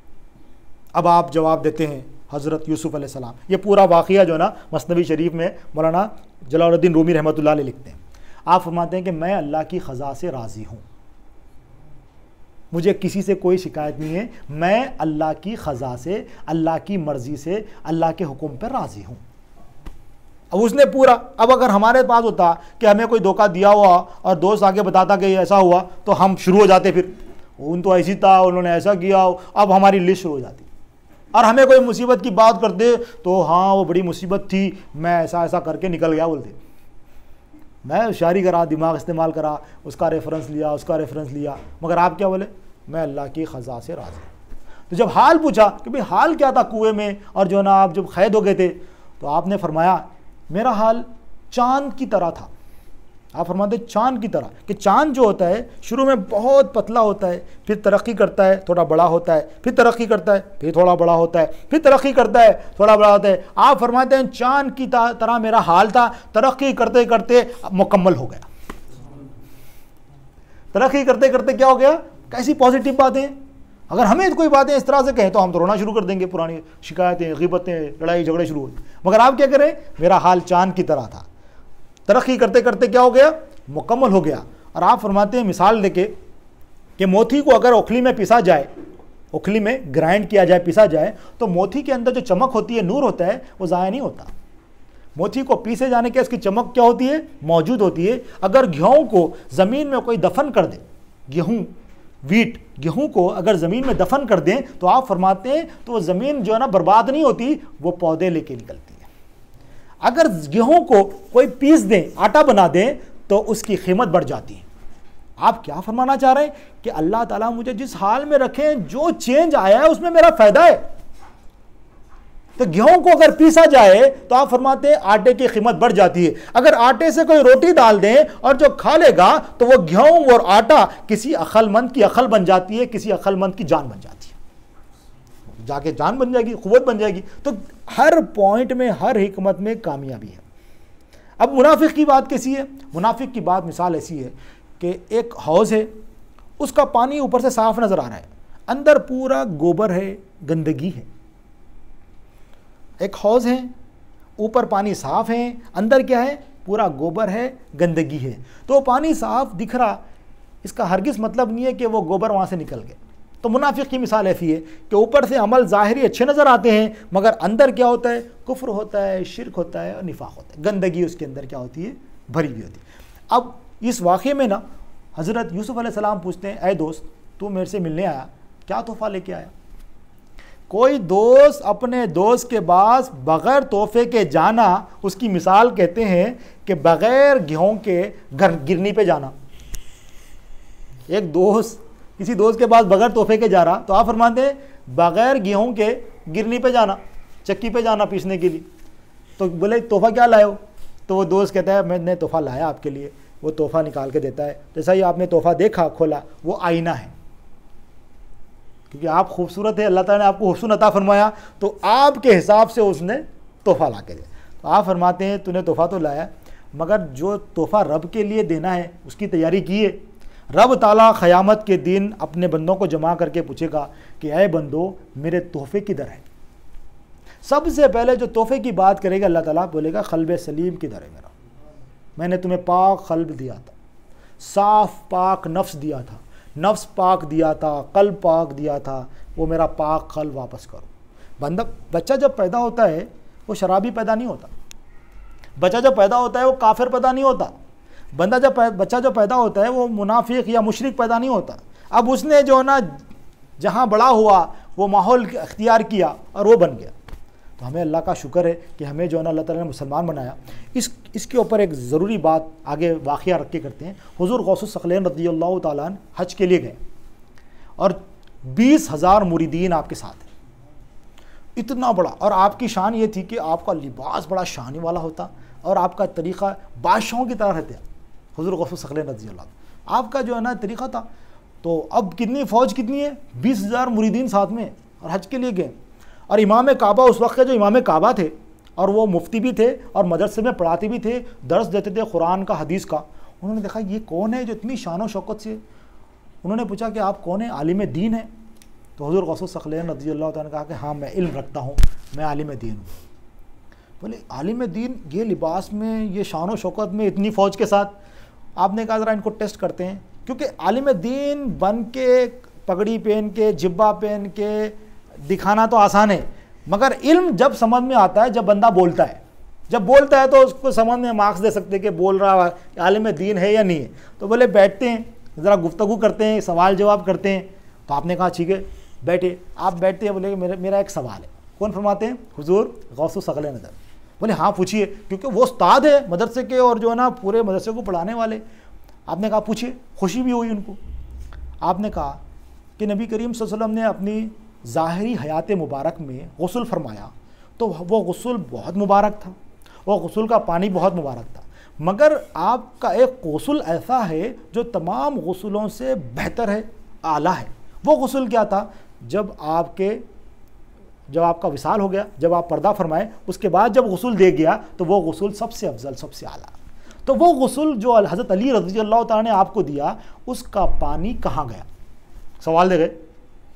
अब आप जवाब देते हैं हज़रत यूसुफ अलैहिस्सलाम। ये पूरा वाक़िया जो है ना मसनवी शरीफ में मौलाना जलालुद्दीन रूमी रहमतुल्लाह अलैह लिखते हैं। आप फरमाते हैं कि मैं अल्लाह की ख़ज़ा से राज़ी हूँ, मुझे किसी से कोई शिकायत नहीं है। मैं अल्लाह की ख़ज़ा से, अल्लाह की मर्ज़ी से, अल्लाह के हुक्म पर राज़ी हूँ। अब उसने पूरा, अब अगर हमारे पास होता कि हमें कोई धोखा दिया हुआ और दोस्त आगे बताता कि ऐसा हुआ, तो हम शुरू हो जाते, फिर उन तो ऐसी था, उन्होंने ऐसा किया, अब हमारी लिस्ट शुरू हो जाती। और हमें कोई मुसीबत की बात करते तो हाँ वो बड़ी मुसीबत थी, मैं ऐसा ऐसा करके निकल गया बोलते। मैं होशियारी करा, दिमाग इस्तेमाल करा, उसका रेफरेंस लिया, उसका रेफरेंस लिया, मगर आप क्या बोले? मैं अल्लाह की ख़ज़ा से राज़ी। तो जब हाल पूछा कि भाई हाल क्या था कुएं में और जो ना आप जब क़ैद हो गए थे, तो आपने फरमाया मेरा हाल चांद की तरह था। आप फरमाते चांद की तरह कि चांद जो होता है शुरू में बहुत पतला होता है, फिर तरक्की करता है, थोड़ा बड़ा होता है, फिर तरक्की करता है, फिर थोड़ा बड़ा होता है, फिर तरक्की करता है, थोड़ा बड़ा होता है। आप फरमाते हैं चांद की तरह मेरा हाल था, तरक्की करते करते मुकम्मल हो गया। तरक्की करते करते क्या हो गया? कैसी पॉजिटिव बात है। अगर हमें कोई बातें इस तरह से कहें तो हम तो रोना शुरू कर देंगे, पुरानी शिकायतें, ग़ीबतें, लड़ाई झगड़े शुरू हो। मगर आप क्या करें, मेरा हाल चांद की तरह था, तरक्की करते करते क्या हो गया, मुकम्मल हो गया। और आप फरमाते हैं मिसाल देके कि मोती को अगर ओखली में पिसा जाए, ओखली में ग्राइंड किया जाए, पिसा जाए, तो मोती के अंदर जो चमक होती है, नूर होता है, वो ज़ाया नहीं होता। मोती को पीसे जाने के उसकी चमक क्या होती है, मौजूद होती है। अगर गेहूँ को ज़मीन में कोई दफन कर दे, गेहूँ वीट गेहूं को अगर ज़मीन में दफन कर दें तो आप फरमाते हैं तो वो ज़मीन जो है ना बर्बाद नहीं होती, वो पौधे लेके निकलती है। अगर गेहूं को कोई पीस दें, आटा बना दें, तो उसकी कीमत बढ़ जाती है। आप क्या फरमाना चाह रहे हैं कि अल्लाह ताला मुझे जिस हाल में रखें, जो चेंज आया है उसमें मेरा फ़ायदा है। तो गेहूं को अगर पीसा जाए तो आप फरमाते हैं आटे की कीमत बढ़ जाती है। अगर आटे से कोई रोटी डाल दें और जो खा लेगा तो वो गेहूं और आटा किसी अक्लमंद की अकल बन जाती है, किसी अक्लमंद की जान बन जाती है, जाके जान बन जाएगी, क़ुव्वत बन जाएगी। तो हर पॉइंट में, हर हिकमत में कामयाबी है। अब मुनाफिक की बात कैसी है, मुनाफिक की बात मिसाल ऐसी है कि एक हौज़ है, उसका पानी ऊपर से साफ नज़र आ रहा है, अंदर पूरा गोबर है, गंदगी है। एक हौज़ है, ऊपर पानी साफ़ है, अंदर क्या है, पूरा गोबर है, गंदगी है। तो पानी साफ़ दिख रहा, इसका हरगिज़ मतलब नहीं है कि वो गोबर वहाँ से निकल गए। तो मुनाफिक की मिसाल ऐसी है कि ऊपर से अमल ज़ाहिरी अच्छे नज़र आते हैं, मगर अंदर क्या होता है, कुफ्र होता है, शिरक होता है और निफाक होता है, गंदगी उसके अंदर क्या होती है, भरी हुई होती है। अब इस वाक़े में ना हज़रत यूसुफ़ अलैहिस्सलाम पूछते हैं, ऐ दोस्त, तू मेरे से मिलने आया, क्या तोहफ़ा लेके आया। कोई दोस्त अपने दोस्त के पास बग़ैर तोहफे के जाना, उसकी मिसाल कहते हैं कि बग़ैर गेहूं के घर गिरनी पे जाना। एक दोस्त किसी दोस्त के पास बग़ैर तोहफे के जा रहा, तो आप फरमाते हैं बग़ैर गेहूं के गिरनी पे जाना, चक्की पे जाना पीसने के लिए। तो बोले तोहफ़ा क्या लाए हो, तो वो दोस्त कहता है मैंने तोहफ़ा लाया आपके लिए। वो तोहफ़ा निकाल के देता है, जैसा ही आपने तोहफ़ा देखा, खोला, वो आईना है, क्योंकि आप खूबसूरत है, अल्लाह ताला ने आपको हुस्न अता फरमाया, तो आपके हिसाब से उसने तोहफ़ा ला के दिया। तो आप फरमाते हैं तूने तोहफ़ा तो लाया, मगर जो तोहफ़ा रब के लिए देना है उसकी तैयारी की है। रब ताला क़यामत के दिन अपने बंदों को जमा करके पूछेगा कि ऐ बंदो, मेरे तोहफ़े किधर है। सबसे पहले जो तोहफ़े की बात करेगा अल्लाह ताला बोलेगा क़ल्ब सलीम किधर है मेरा, मैंने तुम्हें पाक क़ल्ब दिया था, साफ़ पाक नफ्स दिया था, नफ्स पाक दिया था, कल्ब पाक दिया था, वो मेरा पाक कल्ब वापस करो। बंदा बच्चा जब पैदा होता है वो शराबी पैदा नहीं होता, बच्चा जब पैदा होता है वो काफिर पैदा नहीं होता, बंदा जब बच्चा जो पैदा होता है वो मुनाफिक या मुशरिक पैदा नहीं होता। अब उसने जो ना जहाँ बड़ा हुआ वो माहौल अख्तियार किया और वो बन गया। तो हमें अल्लाह का शुक्र है कि हमें जो ना अल्लाह ताला ने मुसलमान बनाया। इस इसके ऊपर एक ज़रूरी बात आगे वाक़या रख के करते हैं। हुज़ूर गौसुस सक़लैन रज़ियल्लाहु ताला अन्हु हज के लिए गए और बीस हज़ार मुरीदीन आपके साथ हैं, इतना बड़ा। और आपकी शान ये थी कि आपका लिबास बड़ा शान वाला होता और आपका तरीक़ा बादशाहों की तरह रहते हैं। हुज़ूर गौसुस सक़लैन रज़ियल्लाहु आपका जो है ना तरीक़ा था। तो अब कितनी फ़ौज कितनी है, बीस हज़ार मुरीदीन साथ में और हज के लिए गए। और इमाम काबा उस वक्त के जो इमाम काबा थे और वो मुफ्ती भी थे और मदरसे में पढ़ाते भी थे, दर्स देते थे कुरान का, हदीस का। उन्होंने देखा ये कौन है जो इतनी शान व शौकत से, उन्होंने पूछा कि आप कौन है, आलिम दीन है। तो हुज़ूर गौसुस सक़लैन रज़ियल्लाहु ताला ने कहा कि हाँ मैं इल्म रखता हूँ, मैं आलिम दीन हूँ। बोले आलिम दीन ये लिबास में, ये शान व शौकत में, इतनी फ़ौज के साथ। आपने कहा ज़रा इनको टेस्ट करते हैं, क्योंकि आलिम दीन बन के, पगड़ी पहन के, जिब्बा पहन के दिखाना तो आसान है, मगर इल्म जब समझ में आता है जब बंदा बोलता है। जब बोलता है तो उसको समझ में मार्क्स दे सकते हैं कि बोल रहा है आलिम दीन है या नहीं है। तो बोले बैठते हैं, ज़रा गुफ्तगू करते हैं, सवाल जवाब करते हैं। तो आपने कहा ठीक है बैठे। आप बैठते हैं, बोले मेरा मेरा एक सवाल है। कौन फरमाते हैं, हुज़ूर गौसुस सक़लैन नज़र। बोले हाँ पूछिए, क्योंकि वो उस्ताद है मदरसे के और जो है ना पूरे मदरसे को पढ़ाने वाले। आपने कहा पूछिए। खुशी भी हुई उनको। आपने कहा कि नबी करीम सल्लल्लाहु अलैहि वसल्लम ने अपनी ज़ाहिरी हयात मुबारक में गुस्ल फरमाया, तो वो गुस्ल बहुत मुबारक था, वो गुस्ल का पानी बहुत मुबारक था, मगर आपका एक गुस्ल ऐसा है जो तमाम गुस्लों से बेहतर है, आला है। वो गुस्ल क्या था, जब आपके जब आपका विसाल हो गया, जब आप पर्दा फरमाए, उसके बाद जब गुस्ल दे गया तो वो गुस्ल सबसे अफजल, सबसे आला। तो वो गुस्ल जो हज़रत अली रज़ियल्लाहु ताला ने आपको दिया, उसका पानी कहाँ गया, सवाल दे गए।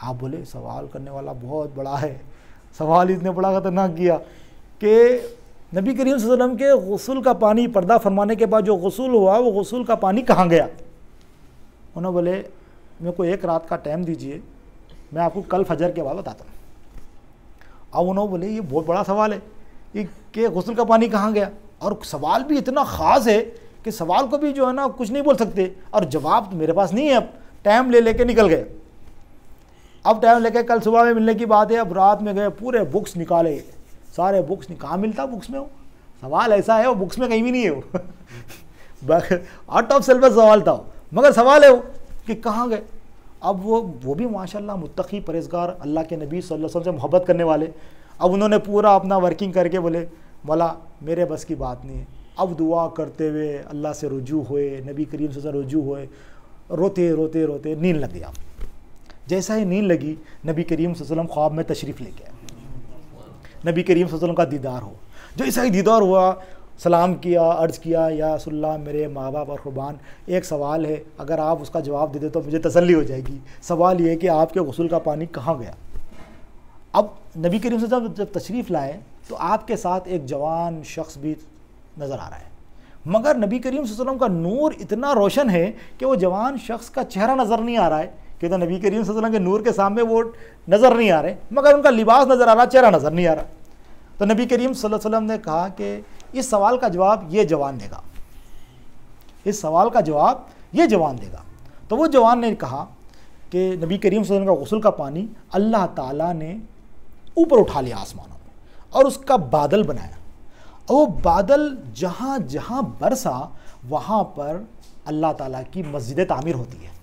आप बोले सवाल करने वाला बहुत बड़ा है, सवाल इतने बड़ा खतरनाक किया कि नबी करीम सल्लल्लाहु अलैहि वसल्लम के गुस्ल का पानी पर्दा फरमाने के बाद जो गुस्ल हुआ वो गुस्ल का पानी कहाँ गया। उन्होंने बोले मेरे को एक रात का टाइम दीजिए, मैं आपको कल फजर के बाद बताता हूँ। अब उन्होंने बोले ये बहुत बड़ा सवाल है ये कि गुस्ल का पानी कहाँ गया, और सवाल भी इतना ख़ास है कि सवाल को भी जो है ना कुछ नहीं बोल सकते, और जवाब तो मेरे पास नहीं है। अब टाइम ले लेके निकल गए। अब टाइम लेके कल सुबह में मिलने की बात है, अब रात में गए पूरे बुक्स निकाले, सारे बुक्स नहीं, कहाँ मिलता बुक्स में, वो सवाल ऐसा है वो बुक्स में कहीं भी नहीं है वो आउट ऑफ सिलेबस सवाल था, मगर सवाल है वो कि कहाँ गए। अब वो वो भी माशाल्लाह मुत्तकी परहेज़गार अल्लाह के नबी सल्लल्लाहु अलैहि वसल्लम से मोहब्बत करने वाले। अब उन्होंने पूरा अपना वर्किंग करके बोले मौला मेरे बस की बात नहीं है। अब दुआ करते हुए अल्लाह से रुजू हुए, नबी करीम से रुजू हुए, रोते रोते रोते नींद लग गया। जैसा ही नींद लगी नबी करीम सल्लल्लाहु अलैहि वसल्लम ख्वाब में तशरीफ़ लेके आए। नबी करीम सल्लल्लाहु अलैहि वसल्लम का दीदार हो, जैसा ही दीदार हुआ सलाम किया, अर्ज़ किया या रसूलल्लाह मेरे माँ बाप और क़ुरबान एक सवाल है, अगर आप उसका जवाब दे दे तो मुझे तसल्ली हो जाएगी। सवाल ये है कि आपके गुस्ल का पानी कहाँ गया। अब नबी करीम सल्लल्लाहु अलैहि वसल्लम जब तशरीफ़ लाए तो आपके साथ एक जवान शख्स भी नज़र आ रहा है, मगर नबी करीम सल्लल्लाहु अलैहि वसल्लम का नूर इतना रोशन है कि वो जवान शख्स का चेहरा नज़र नहीं आ रहा है कि तो नबी करीम सल्लल्लाहु अलैहि वसल्लम के नूर के सामने वो नज़र नहीं आ रहे, मगर उनका लिबास नज़र आ रहा, चेहरा नज़र नहीं आ रहा। तो नबी करीम सल्लल्लाहु अलैहि वसल्लम ने कहा कि इस सवाल का जवाब ये जवान देगा, इस सवाल का जवाब ये जवान देगा। तो वो जवान ने कहा कि नबी करीम सल्लल्लाहु अलैहि वसल्लम का गुस्ल का पानी अल्लाह ताला ने ऊपर उठा लिया आसमानों में और उसका बादल बनाया, और वो बादल जहाँ जहाँ बरसा वहाँ पर अल्लाह ताला की मस्जिद तामीर होती है।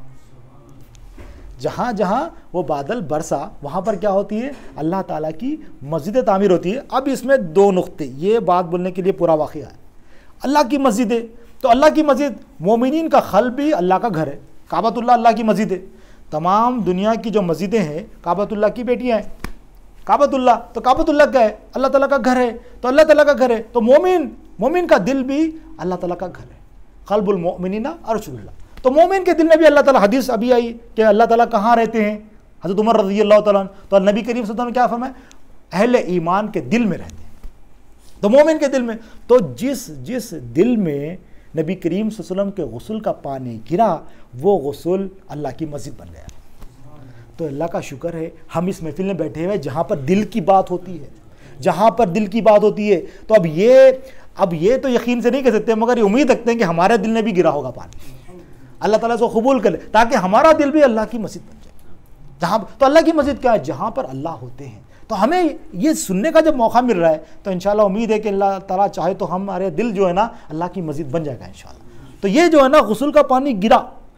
जहाँ जहाँ वो बादल बरसा वहाँ पर क्या होती है, अल्लाह ताला की मस्जिद तामीर होती है। अब इसमें दो नुक्ते, ये बात बोलने के लिए पूरा वाक़या है। अल्लाह की मस्जिद है तो अल्लाह की मस्जिद, मोमिनीन का क़ल्ब भी अल्लाह का घर है, काबतुल्लाह अल्लाह की मस्जिद है। तमाम दुनिया की जो मस्जिदें हैं काबतुल्लाह की बेटियाँ हैं। काबतुल्लाह तो काबतुल्लाह का है, अल्लाह ताला का घर है, तो अल्लाह ताला का घर है। तो मोमिन मोमिन का दिल भी अल्लाह ताला का घर है। क़ल्बुल मोमिनीना अर्शुल्लाह, तो मोमिन के दिल में भी अल्लाह ताला, हदीस अभी आई कि अल्लाह ताला कहाँ रहते हैं, हज़रत उमर रज़ी अल्लाह ताला, तो नबी करीम सल्लल्लाहु अलैहि वसल्लम ने क्या फरमाया, अहले ईमान के दिल में रहते हैं, तो मोमिन के दिल में। तो जिस जिस दिल में नबी करीम सल्लल्लाहु अलैहि वसल्लम के गुस्ल का पानी गिरा वो गुस्ल अल्लाह की मस्जिद बन गया। तो अल्लाह का शुक्र है हम इस महफिल में बैठे हुए जहाँ पर दिल की बात होती है, जहाँ पर दिल की बात होती है। तो अब ये अब ये तो यकीन से नहीं कह सकते, मगर ये उम्मीद रखते हैं कि हमारे दिल में भी गिरा होगा पानी, अल्लाह ताला इसको कबूल कर ले ताकि हमारा दिल भी अल्लाह की मस्जिद बन जाए। जहाँ तो अल्लाह की मस्जिद क्या है, जहाँ पर अल्लाह होते हैं। तो हमें ये सुनने का जब मौका मिल रहा है तो इंशाल्लाह उम्मीद है कि अल्लाह ताला चाहे तो हमारे दिल जो है ना अल्लाह की मस्जिद बन जाएगा इंशाल्लाह। तो ये जो है ना गुस्ल का पानी गिरा,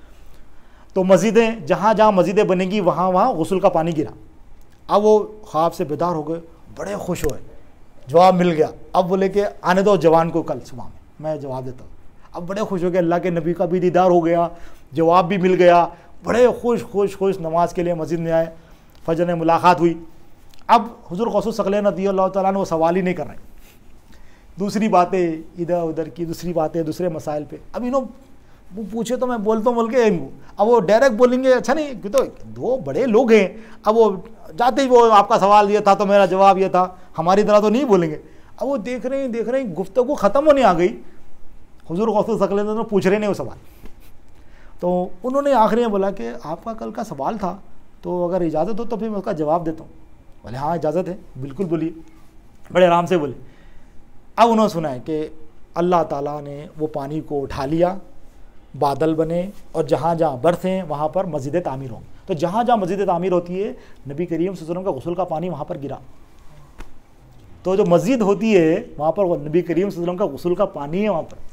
तो मस्जिदें जहाँ जहाँ मस्जिदें बनेंगी वहाँ वहाँ गुस्ल का पानी गिरा। अब वो ख्वाब से बेदार हो गए, बड़े खुश हुए, जवाब मिल गया। अब बोले कि आने दो जवान को कल सुबह में, मैं जवाब देता हूँ। अब बड़े खुश हो गए, अल्लाह के नबी का भी दीदार हो गया, जवाब भी मिल गया, बड़े खुश खुश खुश नमाज के लिए मस्जिद में आए, फजर में मुलाकात हुई। अब हुज़ूर गौसुल सक़लैन रज़ियल्लाहु तआला अन्हु वो सवाल ही नहीं कर रहे, दूसरी बातें इधर उधर की, दूसरी बातें दूसरे मसाइल पे। अब इन्हों वो पूछे तो मैं बोलता हूँ बोल के, अब वो डायरेक्ट बोलेंगे अच्छा नहीं, तो दो बड़े लोग हैं। अब वो जाते ही वो आपका सवाल ये था तो मेरा जवाब ये था, हमारी तरह तो नहीं बोलेंगे। अब वो देख रहे हैं देख रहे हैं गुफ्तगू ख़त्म होने आ गई, हुज़ूर गौसुल सक़लैन ने पूछ रहे नहीं वो सवाल। तो उन्होंने आखिरी में बोला कि आपका कल का सवाल था, तो अगर इजाज़त हो तो फिर मैं उसका जवाब देता हूँ। बोले हाँ इजाज़त है, बिल्कुल बोलिए, बड़े आराम से बोले। अब उन्होंने सुना है कि अल्लाह ताला ने वो पानी को उठा लिया, बादल बने, और जहाँ जहाँ बरसें वहाँ पर मस्जिद तामीर होंगी। तो जहाँ जहाँ मस्जिद तामीर होती है नबी करीम सल्लल्लाहु अलैहि वसल्लम का गुस्ल का पानी वहाँ पर गिरा। तो जो मस्जिद होती है वहाँ पर वो नबी करीम सल्लल्लाहु अलैहि वसल्लम का गुस्ल का पानी है वहाँ पर।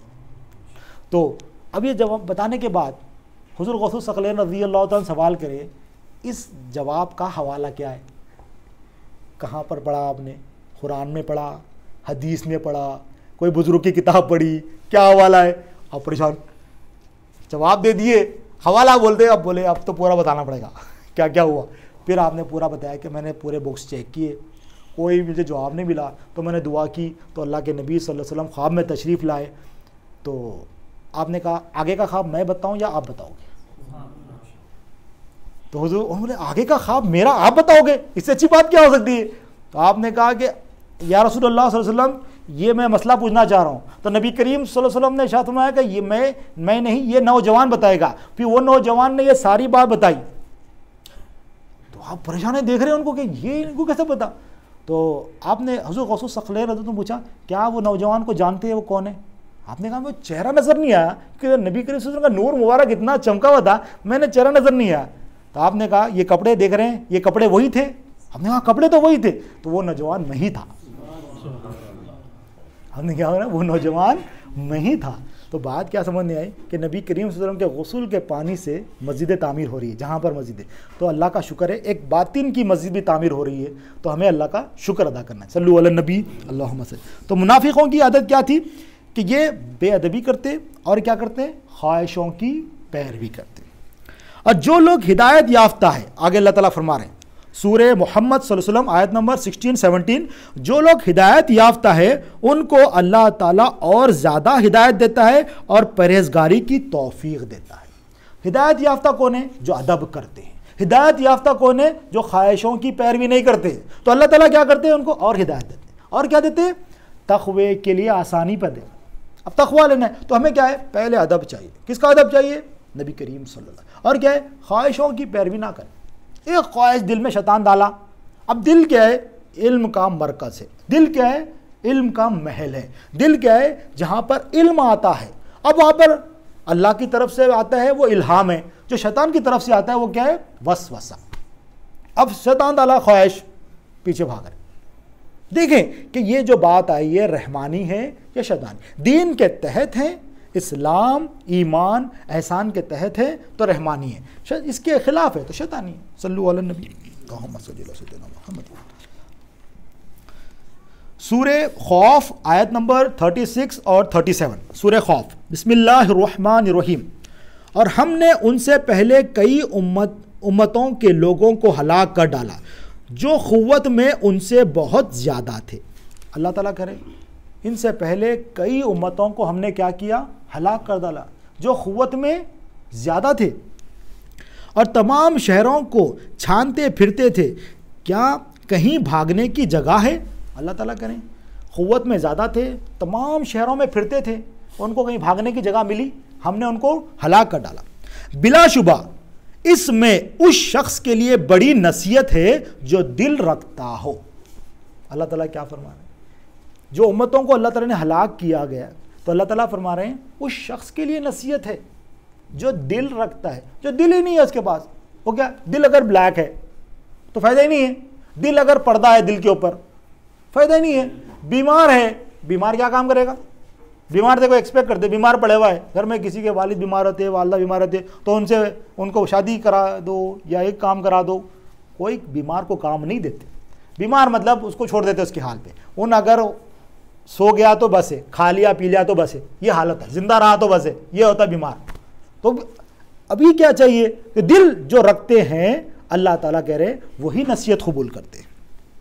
तो अब ये जवाब बताने के बाद हुज़ूर गौसुल सक़लैन रज़ियल्लाहु तआला सवाल करे, इस जवाब का हवाला क्या है, कहाँ पर पढ़ा आपने, कुरान में पढ़ा, हदीस में पढ़ा, कोई बुजुर्ग की किताब पढ़ी, क्या हवाला है। अब परेशान, जवाब दे दिए, हवाला बोलते, अब बोले अब तो पूरा बताना पड़ेगा क्या क्या हुआ। फिर आपने पूरा बताया कि मैंने पूरे बुक्स चेक किए, कोई मुझे जवाब नहीं मिला, तो मैंने दुआ की तो अल्लाह के नबी सल्लल्लाहु अलैहि वसल्लम ख्वाब में तशरीफ़ लाए। तो आपने कहा आगे का ख्वाब मैं बताऊं या आप बताओगे। तो हुजूर बोले आगे का ख्वाब मेरा आप बताओगे, इससे अच्छी बात क्या हो सकती है। तो आपने कहा कि या रसूलुल्लाह सल्लल्लाहु अलैहि वसल्लम ये मैं मसला पूछना चाह रहा हूँ। तो नबी करीम सल्लल्लाहु अलैहि वसल्लम ने इरशाद फरमाया कि ये मैं मैं नहीं, ये नौजवान बताएगा। फिर वो नौजवान ने ये सारी बात बताई। तो आप परेशान देख रहे हैं उनको कि ये इनको कैसे पता। तो आपने हुजूर गौस सखलैन रज़ियल्लाहु अन्हु पूछा क्या वो नौजवान को जानते हैं, वो कौन है। आपने कहा वो चेहरा नज़र नहीं आया कि नबी करीम सल्लल्लाहु अलैहि वसल्लम का नूर मुबारक इतना चमका हुआ था, मैंने चेहरा नज़र नहीं आया। तो आपने कहा ये कपड़े देख रहे हैं, ये कपड़े वही थे। हमने कहा कपड़े तो वही थे। तो वो नौजवान नहीं था। हमने क्या हो रहा, वो नौजवान नहीं था। तो बात क्या समझ में आई कि नबी करीम सल्लल्लाहु अलैहि वसल्लम के गुस्ल के पानी से मस्जिद तामीर हो रही है। जहाँ पर मस्जिद है तो अल्लाह का शुक्र है, एक बातिन की मस्जिद भी तामीर हो रही है, तो हमें अल्लाह का शुक्र अदा करना है। सल्लल्लाहु अलैहि नबी अल्लाहुम्मा सल्ली। तो मुनाफिकों की आदत क्या थी कि ये बेअदबी करते और क्या करते, ख्वाहिशों की पैरवी करते। और जो लोग हिदायत याफ्ता है, आगे अल्लाह ताला फरमा रहे हैं सूरे मोहम्मद सल्लल्लाहु अलैहि वसल्लम आयत नंबर सिक्सटीन सेवनटीन, जो लोग हिदायत याफ्ता है उनको अल्लाह ताला और ज़्यादा हिदायत देता है और परहेजगारी की तौफीक देता है। हिदायत याफ्ता कौन है, जो अदब करते हैं। हिदायत याफ्ता कौन है, जो ख्वाहिशों की पैरवी नहीं करते। तो अल्लाह ताला क्या करते हैं, उनको और हिदायत देते हैं। और क्या देते हैं, तक़वे के लिए आसानी पर दे। अब तक़वा लेना है तो हमें क्या है, पहले अदब चाहिए। किसका अदब चाहिए, नबी करीम सल्लल्लाहु अलैहि वसल्लम। और क्या है, ख्वाहिशों की पैरवी ना करें। एक ख्वाहिश दिल में शैतान डाला। अब दिल क्या है, इल्म का मरकज़ है। दिल क्या है, इल्म का महल है। दिल क्या है, जहाँ पर इल्म आता है। अब वहाँ पर अल्लाह की तरफ से आता है वो इल्हाम है, जो शैतान की तरफ से आता है वो क्या है, वसवसा। अब शैतान डाला ख्वाहिश, पीछे भाग रहे। देखें कि ये जो बात आई है रहमानी है या शैतानी। दीन के तहत है, इस्लाम ईमान एहसान के तहत है तो रहमानी है, इसके खिलाफ है तो शैतानी है। सल्लल्लाहु अलैहि नबी मोहम्मद। सूरे खौफ आयत नंबर थर्टी सिक्स और थर्टी सेवन। सूरे खौफ, बिस्मिल्लाहिर्रहमानिर्रहीम। और हमने उनसे पहले कई उम्मत उम्मतों के लोगों को हलाक कर डाला जो क़ुव्वत में उनसे बहुत ज़्यादा थे। अल्लाह ताला करे इनसे पहले कई उम्मतों को हमने क्या किया, हलाक कर डाला जो क़ुव्वत में ज़्यादा थे और तमाम शहरों को छानते फिरते थे, क्या कहीं भागने की जगह है। अल्लाह ताला करें क़ुव्वत में ज़्यादा थे, तमाम शहरों में फिरते थे, उनको कहीं भागने की जगह मिली, हमने उनको हलाक कर डाला। बिलाशुबा इसमें उस शख्स के लिए बड़ी नसीहत है जो दिल रखता हो। अल्लाह ताला क्या फरमा रहे हैं, जो उम्मतों को अल्लाह ताला ने हलाक किया गया तो अल्लाह ताला फरमा रहे हैं उस शख्स के लिए नसीहत है जो दिल रखता है। जो दिल ही नहीं है उसके पास, वो क्या, दिल अगर ब्लैक है तो फ़ायदा ही नहीं है। दिल अगर पर्दा है दिल के ऊपर, फ़ायदा ही नहीं है। बीमार है, बीमार क्या काम करेगा। बीमार देखो एक्सपेक्ट करते, बीमार पड़े हुआ है, घर में किसी के वालिद बीमार होते, वालदा बीमार होते, तो उनसे उनको शादी करा दो या एक काम करा दो। कोई बीमार को काम नहीं देते। बीमार मतलब उसको छोड़ देते उसके हाल पे। उन अगर सो गया तो बस है, खा लिया पी लिया तो बस है, ये हालत है। जिंदा रहा तो बस है, ये होता है बीमार। तो अभी क्या चाहिए कि दिल जो रखते हैं अल्लाह ताला कह रहे वही नसीहत कबूल करते हैं।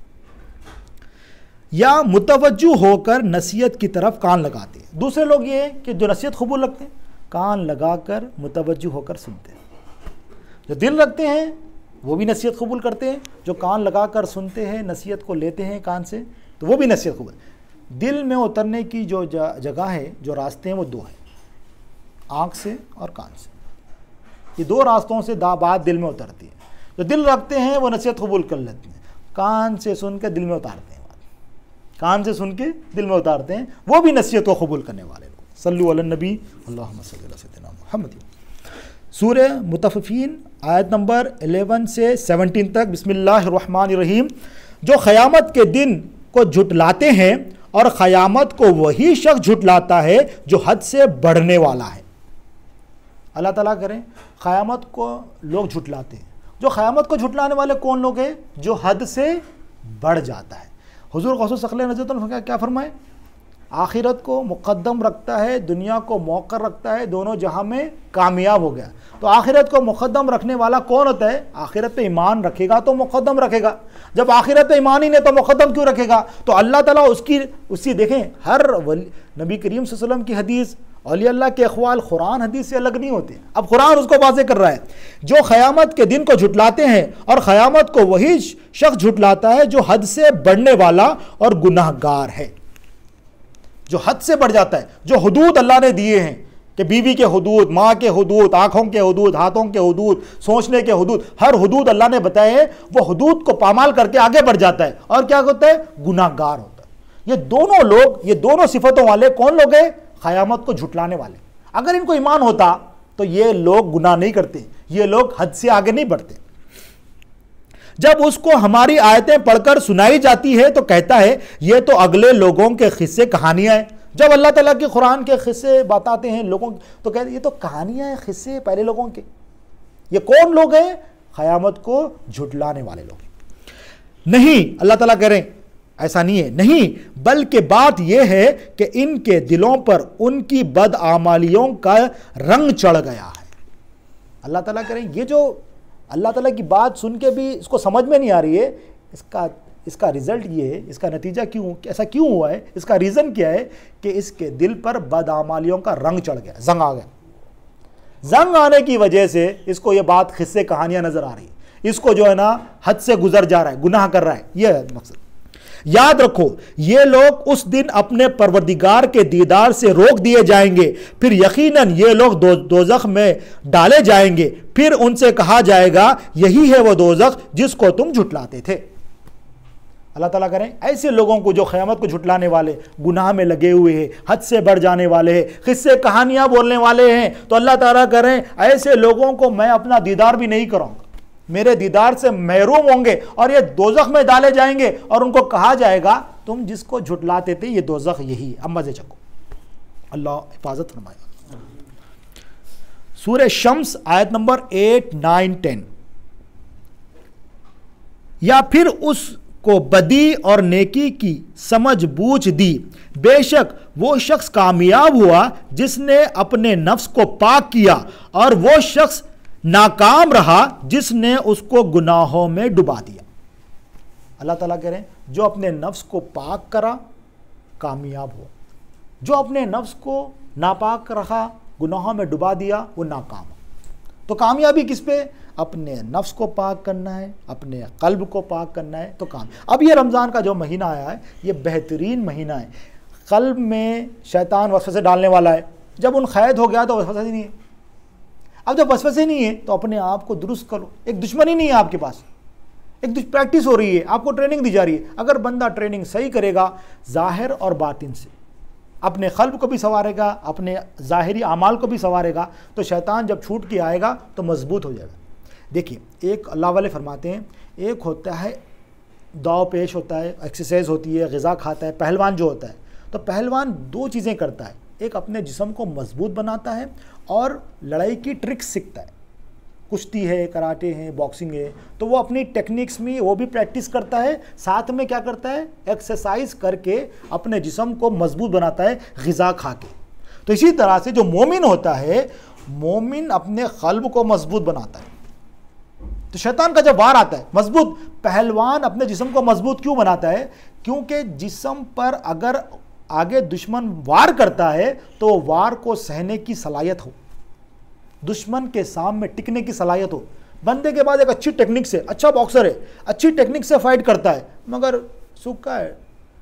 या मुतवज्जो होकर नसीहत की तरफ कान लगाते हैं। दूसरे लोग ये हैं कि जो नसीहत कबूल रखते हैं कान लगाकर मुतवज्जो होकर सुनते हैं। जो दिल रखते हैं वो भी नसीहत कबूल करते हैं, जो कान लगाकर सुनते हैं, नसीहत को लेते हैं कान से, तो वो भी नसीहत कबूल। दिल में उतरने की जो जगह है, जो रास्ते हैं वो दो हैं, आँख से और कान से। ये दो रास्तों से दा बात दिल में उतरती है। जो दिल रखते हैं वो नसीहत कबूल कर लेते हैं, कान से सुन के दिल में उतारते हैं, कान से सुन के दिल में उतारते हैं, वो भी नसीहत को कबूल करने वाले लोग। सल्लल्लाहु अलैहि नबी अल्लाहुम्मा सल्ली अला सय्यिदिना मुहम्मद। सूरे मुतफ़्फ़िफ़ीन आयत नंबर ग्यारह से सत्रह तक। बिस्मिल्लाहिर्रहमानिर्रहीम। जो क़यामत के दिन को झुटलाते हैं और क़यामत को वही शख्स झुटलाता है जो हद से बढ़ने वाला है। अल्लाह ताला करें क़यामत को लोग झुटलाते हैं। जो क़यामत को झुटलाने वाले कौन लोग हैं, जो हद से बढ़ जाता है। हुज़ूर गौस सखलैन रज़ियल्लाहु अन्हु क्या फरमाए, आखिरत को मुक़द्दम रखता है, दुनिया को मौक़र रखता है, दोनों जहां में कामयाब हो गया। तो आखिरत को मुक़द्दम रखने वाला कौन होता है, आखिरत पे ईमान रखेगा तो मुक़द्दम रखेगा। जब आखिरत पे ईमान ही नहीं तो मुक़द्दम क्यों रखेगा। तो अल्लाह ताला उसकी उसी देखें हर वली, नबी करीम सल्लल्लाहु अलैहि वसल्लम की हदीस औलिया अल्लाह के अक़वाल कुरान हदीस से अलग नहीं होते। अब कुरान उसको वाज़ेह कर रहा है, जो क़यामत के दिन को झुटलाते हैं, और क़यामत को वही शख्स झुटलाता है जो हद से बढ़ने वाला और गुनाहगार है, जो हद से बढ़ जाता है। जो हुदूद अल्लाह ने दिए हैं कि बीवी के हुदूद, माँ के हुदूद, आँखों के हुदूद, हाथों के हुदूद, सोचने के हुदूद, हर हुदूद अल्लाह ने बताए हैं, वो हुदूद को पामाल करके आगे बढ़ जाता है और क्या होता है, गुनाहगार होता है। ये दोनों लोग, ये दोनों सिफतों वाले कौन लोग हैं, क़यामत को झुटलाने वाले। अगर इनको ईमान होता तो ये लोग गुनाह नहीं करते, ये लोग हद से आगे नहीं बढ़ते। जब उसको हमारी आयतें पढ़कर सुनाई जाती है तो कहता है ये तो अगले लोगों के किस्से कहानियां हैं। जब अल्लाह ताला के कुरान के किस्से बताते हैं लोगों तो कहते हैं ये तो कहानियां हैं, किस्से पहले लोगों के। ये कौन लोग हैं, क़यामत को झुटलाने वाले लोग। नहीं, अल्लाह ताला कह रहे हैं ऐसा नहीं है, नहीं, बल्कि बात यह है कि इनके दिलों पर उनकी बदआमालियों का रंग चढ़ गया है। अल्लाह ताला कह रहे हैं ये जो अल्लाह ताला की बात सुन के भी इसको समझ में नहीं आ रही है, इसका इसका रिजल्ट ये है, इसका नतीजा क्यों, ऐसा क्यों हुआ है, इसका रीज़न क्या है कि इसके दिल पर बदआमालियों का रंग चढ़ गया, जंग आ गया। जंग आने की वजह से इसको ये बात किस्से कहानियां नजर आ रही है, इसको जो है ना हद से गुजर जा रहा है, गुनाह कर रहा है, यह है मकसद। याद रखो ये लोग उस दिन अपने परवरदिगार के दीदार से रोक दिए जाएंगे, फिर यकीनन ये लोग दो दोज़ख में डाले जाएंगे, फिर उनसे कहा जाएगा यही है वो दोज़ख जिसको तुम झुटलाते थे। अल्लाह ताला करें ऐसे लोगों को जो क़यामत को झुटलाने वाले, गुनाह में लगे हुए हैं, हद से बढ़ जाने वाले हैं, किस्से कहानियां बोलने वाले हैं, तो अल्लाह ताला करें ऐसे लोगों को मैं अपना दीदार भी नहीं करूँगा, मेरे दीदार से महरूम होंगे और ये दोज़ख में डाले जाएंगे और उनको कहा जाएगा तुम जिसको झुटलाते थे ये दोज़ख यही है, अब मजे चको। अल्लाह हिफाजत फरमाए। सूरह शम्स आयत नंबर एट नाइन टेन। या फिर उसको बदी और नेकी की समझ बूझ दी, बेशक वो शख्स कामयाब हुआ जिसने अपने नफ्स को पाक किया, और वो शख्स नाकाम रहा जिसने उसको गुनाहों में डुबा दिया। अल्लाह ताला कह रहे हैं जो अपने नफ्स को पाक करा कामयाब हुआ, जो अपने नफ्स को नापाक रखा, गुनाहों में डुबा दिया, वो नाकाम। तो कामयाबी किस पे, अपने नफ्स को पाक करना है, अपने क़ल्ब को पाक करना है, तो काम। अब ये रमज़ान का जो महीना आया है ये बेहतरीन महीना है। क़ल्ब में शैतान वसवसे डालने वाला है, जब उन क़ैद हो गया तो वसवसा ही नहीं है। अब जब वसवसे नहीं है तो अपने आप को दुरुस्त करो। एक दुश्मनी नहीं है आपके पास, एक प्रैक्टिस हो रही है, आपको ट्रेनिंग दी जा रही है। अगर बंदा ट्रेनिंग सही करेगा ज़ाहिर और बातिन से, अपने क़ल्ब को भी संवारेगा, अपने ज़ाहिरी आमाल को भी संवारेगा, तो शैतान जब छूट के आएगा तो मजबूत हो जाएगा। देखिए एक अल्लाह वाले फरमाते हैं, एक होता है दाव पेश होता है, एक्सरसाइज होती है, ग़िज़ा खाता है। पहलवान जो होता है तो पहलवान दो चीज़ें करता है, एक अपने जिस्म को मजबूत बनाता है और लड़ाई की ट्रिक्स सीखता है। कुश्ती है, कराटे हैं, बॉक्सिंग है, तो वो अपनी टेक्निक्स में वो भी प्रैक्टिस करता है, साथ में क्या करता है, एक्सरसाइज करके अपने जिस्म को मजबूत बनाता है ग़िज़ा खा के। तो इसी तरह से जो मोमिन होता है, मोमिन अपने क़ल्ब को मजबूत बनाता है। तो शैतान का जब वार आता है मजबूत, पहलवान अपने जिस्म को मजबूत क्यों बनाता है, क्योंकि जिस्म पर अगर आगे दुश्मन वार करता है तो वार को सहने की सलाहियत हो, दुश्मन के सामने टिकने की सलाहियत हो। बंदे के बाद एक अच्छी टेक्निक से, अच्छा बॉक्सर है, अच्छी टेक्निक से फाइट करता है, मगर सूखा है,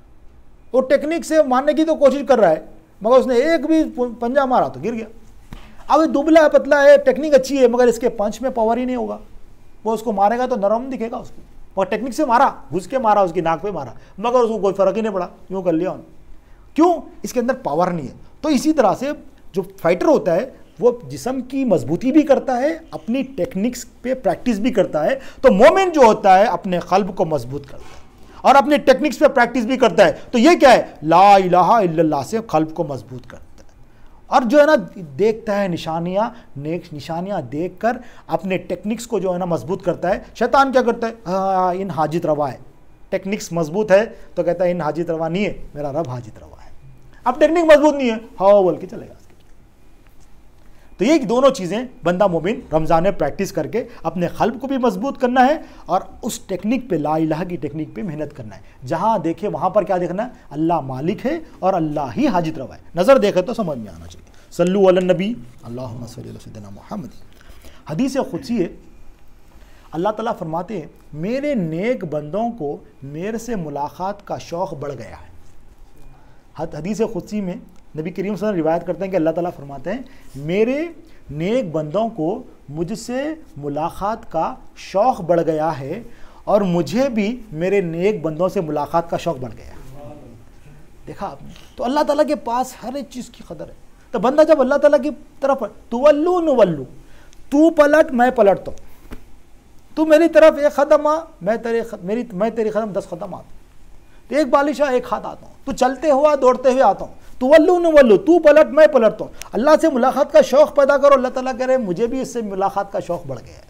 वो टेक्निक से मारने की तो कोशिश कर रहा है, मगर उसने एक भी पंजा मारा तो गिर गया। अब दुबला है, पतला है, टेक्निक अच्छी है, मगर इसके पंच में पावर ही नहीं होगा। वो उसको मारेगा तो नरम दिखेगा उसको, और टेक्निक से मारा, घुस के मारा, उसकी नाक पे मारा, मगर उसको कोई फर्क ही नहीं पड़ा, यूँ कर लिया उन्होंने। क्यों, इसके अंदर पावर नहीं है। तो इसी तरह से जो फाइटर होता है वो जिस्म की मजबूती भी करता है, अपनी टेक्निक्स पे प्रैक्टिस भी करता है। तो मोमिन जो होता है अपने क़ल्ब को मजबूत करता है और अपनी टेक्निक्स पे प्रैक्टिस भी करता है। तो ये क्या है, ला इलाहा इल्लल्लाह से क़ल्ब को मजबूत करता है। और जो है ना देखता है निशानियाँ, नेक निशानियाँ देख कर अपने टेक्निक्स को जो है ना मजबूत करता है। शैतान क्या करता है, हाँ इन हाजित रवा है, टेक्निक्स मजबूत है तो कहता है इन हाजित रवा नहीं है, मेरा रब हाजित रवा है। अब टेक्निक मजबूत नहीं है, हाँ बोल के चलेगा। तो तो ये दोनों चीज़ें बंदा मोमिन रमज़ान में प्रैक्टिस करके अपने क़ल्ब को भी मजबूत करना है और उस टेक्निक पे, ला इलाहा की टेक्निक पे मेहनत करना है। जहाँ देखे वहाँ पर क्या देखना है, अल्लाह मालिक है और अल्लाह ही हाजिर रवा है। नज़र देखे तो समझ में आना चाहिए। सल्लु अला नबी अल्लाहुम्मा सल्ली अला सय्यिदिना मुहम्मद। हदीस क़ुदसी है, अल्लाह ताला फरमाते हैं मेरे नेक बंदों को मेरे से मुलाकात का शौक़ बढ़ गया है। हदीस क़ुदसी में नबी करीम सल्लल्लाहु अलैहि वसल्लम रिवायत करते हैं कि अल्लाह ताला फरमाते हैं मेरे नेक बंदों को मुझसे मुलाकात का शौक़ बढ़ गया है और मुझे भी मेरे नेक बंदों से मुलाकात का शौक़ बढ़ गया। देखा आपने, तो अल्लाह ताला के पास हर एक चीज़ की कदर है। तो बंदा जब अल्लाह ताला की तरफ तुवल्लु नुवल्लु, तू पलट मैं पलटता हूँ, तू मेरी तरफ एक कदम आ मैं तेरे मेरी मैं तेरी कदम दस कदम आता हूँ, तो एक बालिशा एक हाथ आता हूँ, तू चलते हुआ दौड़ते हुए आता हूँ। तुवल्लु नुवल्लु, तू पलट मैं पलटता हूँ। अल्लाह से मुलाकात का शौक़ पैदा करो, अल्लाह ताला कह रहे मुझे भी इससे मुलाकात का शौक़ बढ़ गया है।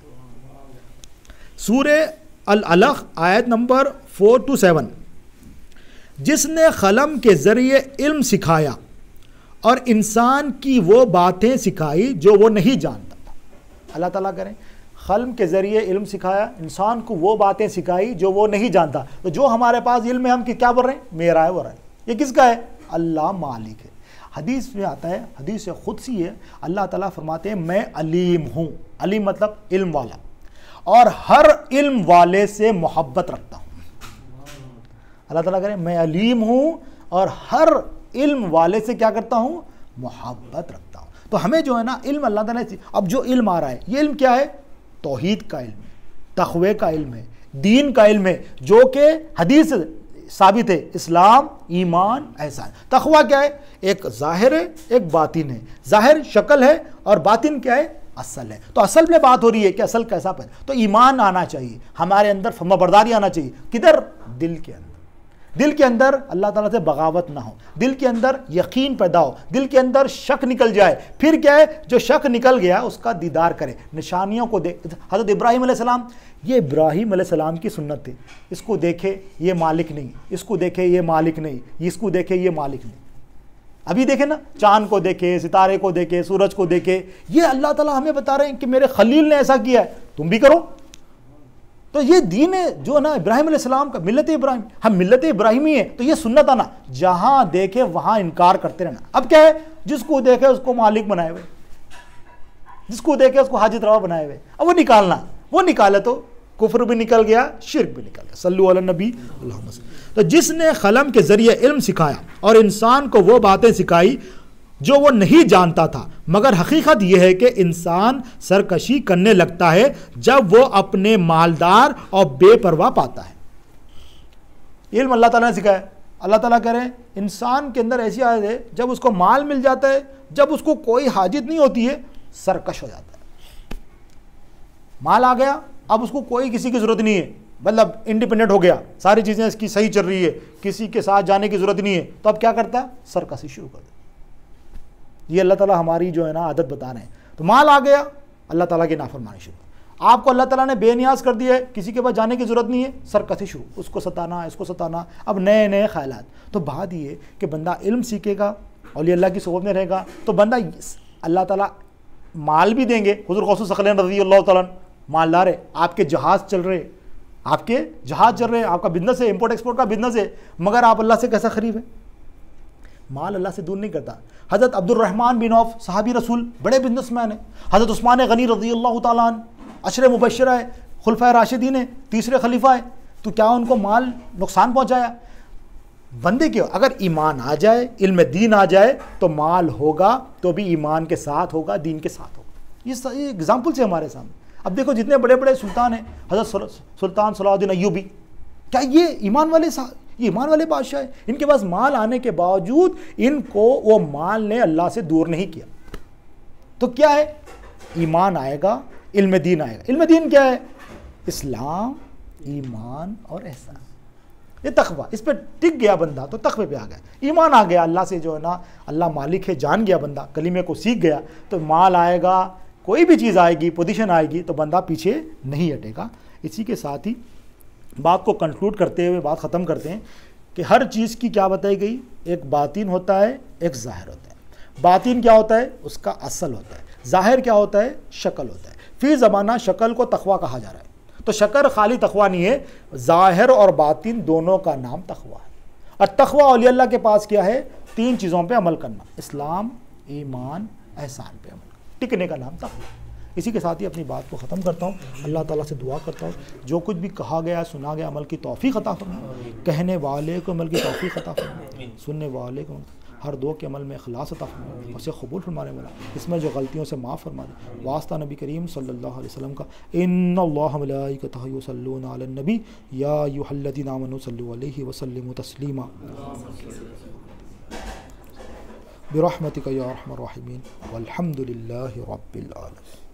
सूरे अल-अलक़ आयत नंबर फोर टू सेवन, जिसने कलम के ज़रिए इल्म सिखाया और इंसान की वो बातें सिखाई जो वो नहीं जानता था। अल्लाह ताला करें कलम के ज़रिए इल्म सिखाया, इंसान को वो बातें सिखाई जो वो नहीं जानता। तो जो हमारे पास इल्म है हम कि क्या बोल रहे हैं, मेरा है वो रहा है, ये किसका है, अल्लाह मालिक है। हदीस में आता है, हदीस क़ुदसी है, अल्लाह ताला फरमाते हैं मैं अलीम हूँ। अलीम मतलब इल्म वाला, और हर इल्म वाले से मोहब्बत रखता हूँ। अल्लाह ताला कह रहे हैं मैं अलीम हूँ और हर इल्म वाले से क्या करता हूँ, मोहब्बत रखता हूँ। तो हमें जो है ना इल्म अल्लाह ताला ने, अब जो इल्म आ रहा है ये इल्म क्या है, तौहीद का इल्म है, तक़वे का इल्म है, दीन का इल्म है, जो कि हदीस साबित है, इस्लाम ईमान एहसान। तक़वा क्या है, एक ज़ाहिर है एक बातिन है, ज़ाहिर शक्ल है और बातिन क्या है, असल है। तो असल में बात हो रही है कि असल कैसा पैदा, तो ईमान आना चाहिए हमारे अंदर, फर्माबरदारी आना चाहिए, किधर, दिल के अंदर। दिल के अंदर अल्लाह ताला से बगावत ना हो, दिल के अंदर यकीन पैदा हो, दिल के अंदर शक निकल जाए। फिर क्या है, जो शक निकल गया उसका दीदार करे, निशानियों को देख। हज़रत इब्राहीम अलैहिस्सलाम, ये इब्राहीम अलैहिस्सलाम की सुन्नत थी, इसको देखे ये मालिक नहीं, इसको देखे ये मालिक नहीं, इसको देखे ये मालिक नहीं। अभी देखे ना, चांद को देखे, सितारे को देखे, सूरज को देखे, ये अल्लाह ताला हमें बता रहे हैं कि मेरे खलील ने ऐसा किया है, तुम भी करो। तो ये दीन है जो ना इब्राहिम अलैहिस्सलाम का, मिल्लत इब्राहिम, हम मिल्लत इब्राहिमी है, तो ये सुन्नत आना, जहां देखे वहां इनकार करते रहना। अब क्या है, जिसको देखे उसको मालिक बनाए हुए, जिसको देखे उसको हाजिर रवा बनाए हुए, अब वो निकालना, वो निकाले तो कुफ्र भी निकल गया, शिर्क भी निकल गया। सल्लु अला नबी अल्लाहुम्मा सल्ली। तो जिसने कलम के जरिए इल्म सिखाया और इंसान को वो बातें सिखाई जो वो नहीं जानता था, मगर हकीकत यह है कि इंसान सरकशी करने लगता है जब वो अपने मालदार और बेपरवाह पाता है। इल्म अल्लाह ताला ने सिखाया, अल्लाह ताला कह रहे हैं इंसान के अंदर ऐसी आदत है, जब उसको माल मिल जाता है, जब उसको कोई हाजित नहीं होती है, सरकश हो जाता है। माल आ गया, अब उसको कोई किसी की ज़रूरत नहीं है, मतलब इंडिपेंडेंट हो गया, सारी चीज़ें इसकी सही चल रही है, किसी के साथ जाने की ज़रूरत नहीं है, तो अब क्या करता है, सरकशी शुरू कर देता। ये अल्लाह ताला हमारी जो है ना आदत बता रहे हैं। तो माल आ गया, अल्लाह ताला की नाफरमानी शुरू, आपको अल्लाह ताला ने बेनियाज कर दिया है, किसी के पास जाने की ज़रूरत नहीं है, सरकशी शुरू, उसको सताना, इसको सताना, अब नए नए ख्यालात। तो बात ये कि बंदा इल्म सीखेगा, औलिया अल्लाह की सोहबत में रहेगा, तो बंदा अल्लाह ताला माल भी देंगे। हुज़ूर गौस सक़लैन रज़ी अल्लाह ताला मालदार है, आपके जहाज़ चल रहे, आपके जहाज़ चल रहे हैं, आपका बिजनेस है, इंपोर्ट एक्सपोर्ट का बिजनेस है, मगर आप अल्लाह से कैसा खरीब है, माल अल्लाह से दूर नहीं करता। हज़रत अब्दुर्रहमान बिन औफ सहाबी रसूल, बड़े बिजनेसमैन है। हज़रत उस्मान गनी रज़ी अल्लाह ताला अन्हु अशरे मुबश्शिरा है, खुलफ़ाए राशिदीन है, तीसरे खलीफा है, तो क्या उनको माल नुकसान पहुँचाया? बंदे क्यों, अगर ईमान आ जाए, इल्म दीन आ जाए, तो माल होगा तो भी ईमान के साथ होगा, दीन के साथ होगा। ये एग्जाम्पल से हमारे सामने। अब देखो जितने बड़े बड़े सुल्तान हैं, हज़रत सुल्तान सलाहुद्दीन अय्यूबी, क्या ये ईमान वाले ये ईमान वाले बादशाह है? इनके पास माल आने के बावजूद इनको वो माल ने अल्लाह से दूर नहीं किया। तो क्या है, ईमान आएगा, इल्म दीन आएगा। इल्म दीन क्या है, इस्लाम, ईमान और एहसान, ये तक़वा, इस पर टिक गया बंदा तो तक़वे पे आ गया। ईमान आ गया, अल्लाह से जो है ना, अल्लाह मालिक है जान गया बंदा, कलीमे को सीख गया, तो माल आएगा, कोई भी चीज़ आएगी, पोजीशन आएगी, तो बंदा पीछे नहीं हटेगा। इसी के साथ ही बात को कंक्लूड करते हुए बात ख़त्म करते हैं कि हर चीज़ की क्या बताई गई, एक बातिन होता है, एक ज़ाहिर होता है। बातिन क्या होता है, उसका असल होता है, ज़ाहिर क्या होता है? शक्ल होता है। फी ज़माना शक्ल को तक़वा कहा जा रहा है, तो शक्ल खाली तक़वा नहीं है, ज़ाहिर और बातिन दोनों का नाम तक़वा है। और तक़वा औलिया अल्लाह के पास क्या है? तीन चीज़ों पे अमल करना, इस्लाम, ईमान, एहसान पे अमल, टिकने का नाम तक़वा। इसी के साथ ही अपनी बात को ख़त्म करता हूँ। अल्लाह ताला से दुआ करता हूँ जो कुछ भी कहा गया, सुना गया, अमल की तौफ़ीक़ अता फरमाए, कहने वाले को अमल की तौफ़ीक़ अता फरमाए, सुनने वाले को हर दो के अमल में इखलास अता फरमाए, उसे कबूल फरमाने वाला, इसमें जो गलतियों से माफ़ फरमा दे। वास्ता नबी करीम सल्लल्लाहु अलैहि वसल्लम का, इन्नल्लाह व मलाइकतहु युसल्लूना अलन नबी या अय्युहल्लज़ीना आमनू सल्लु अलैहि व सल्लिमू तस्लीमा बिरहमतिका या अरहमर राहिमीन वल्हम्दुलिल्लाहि रब्बिल आलमीन।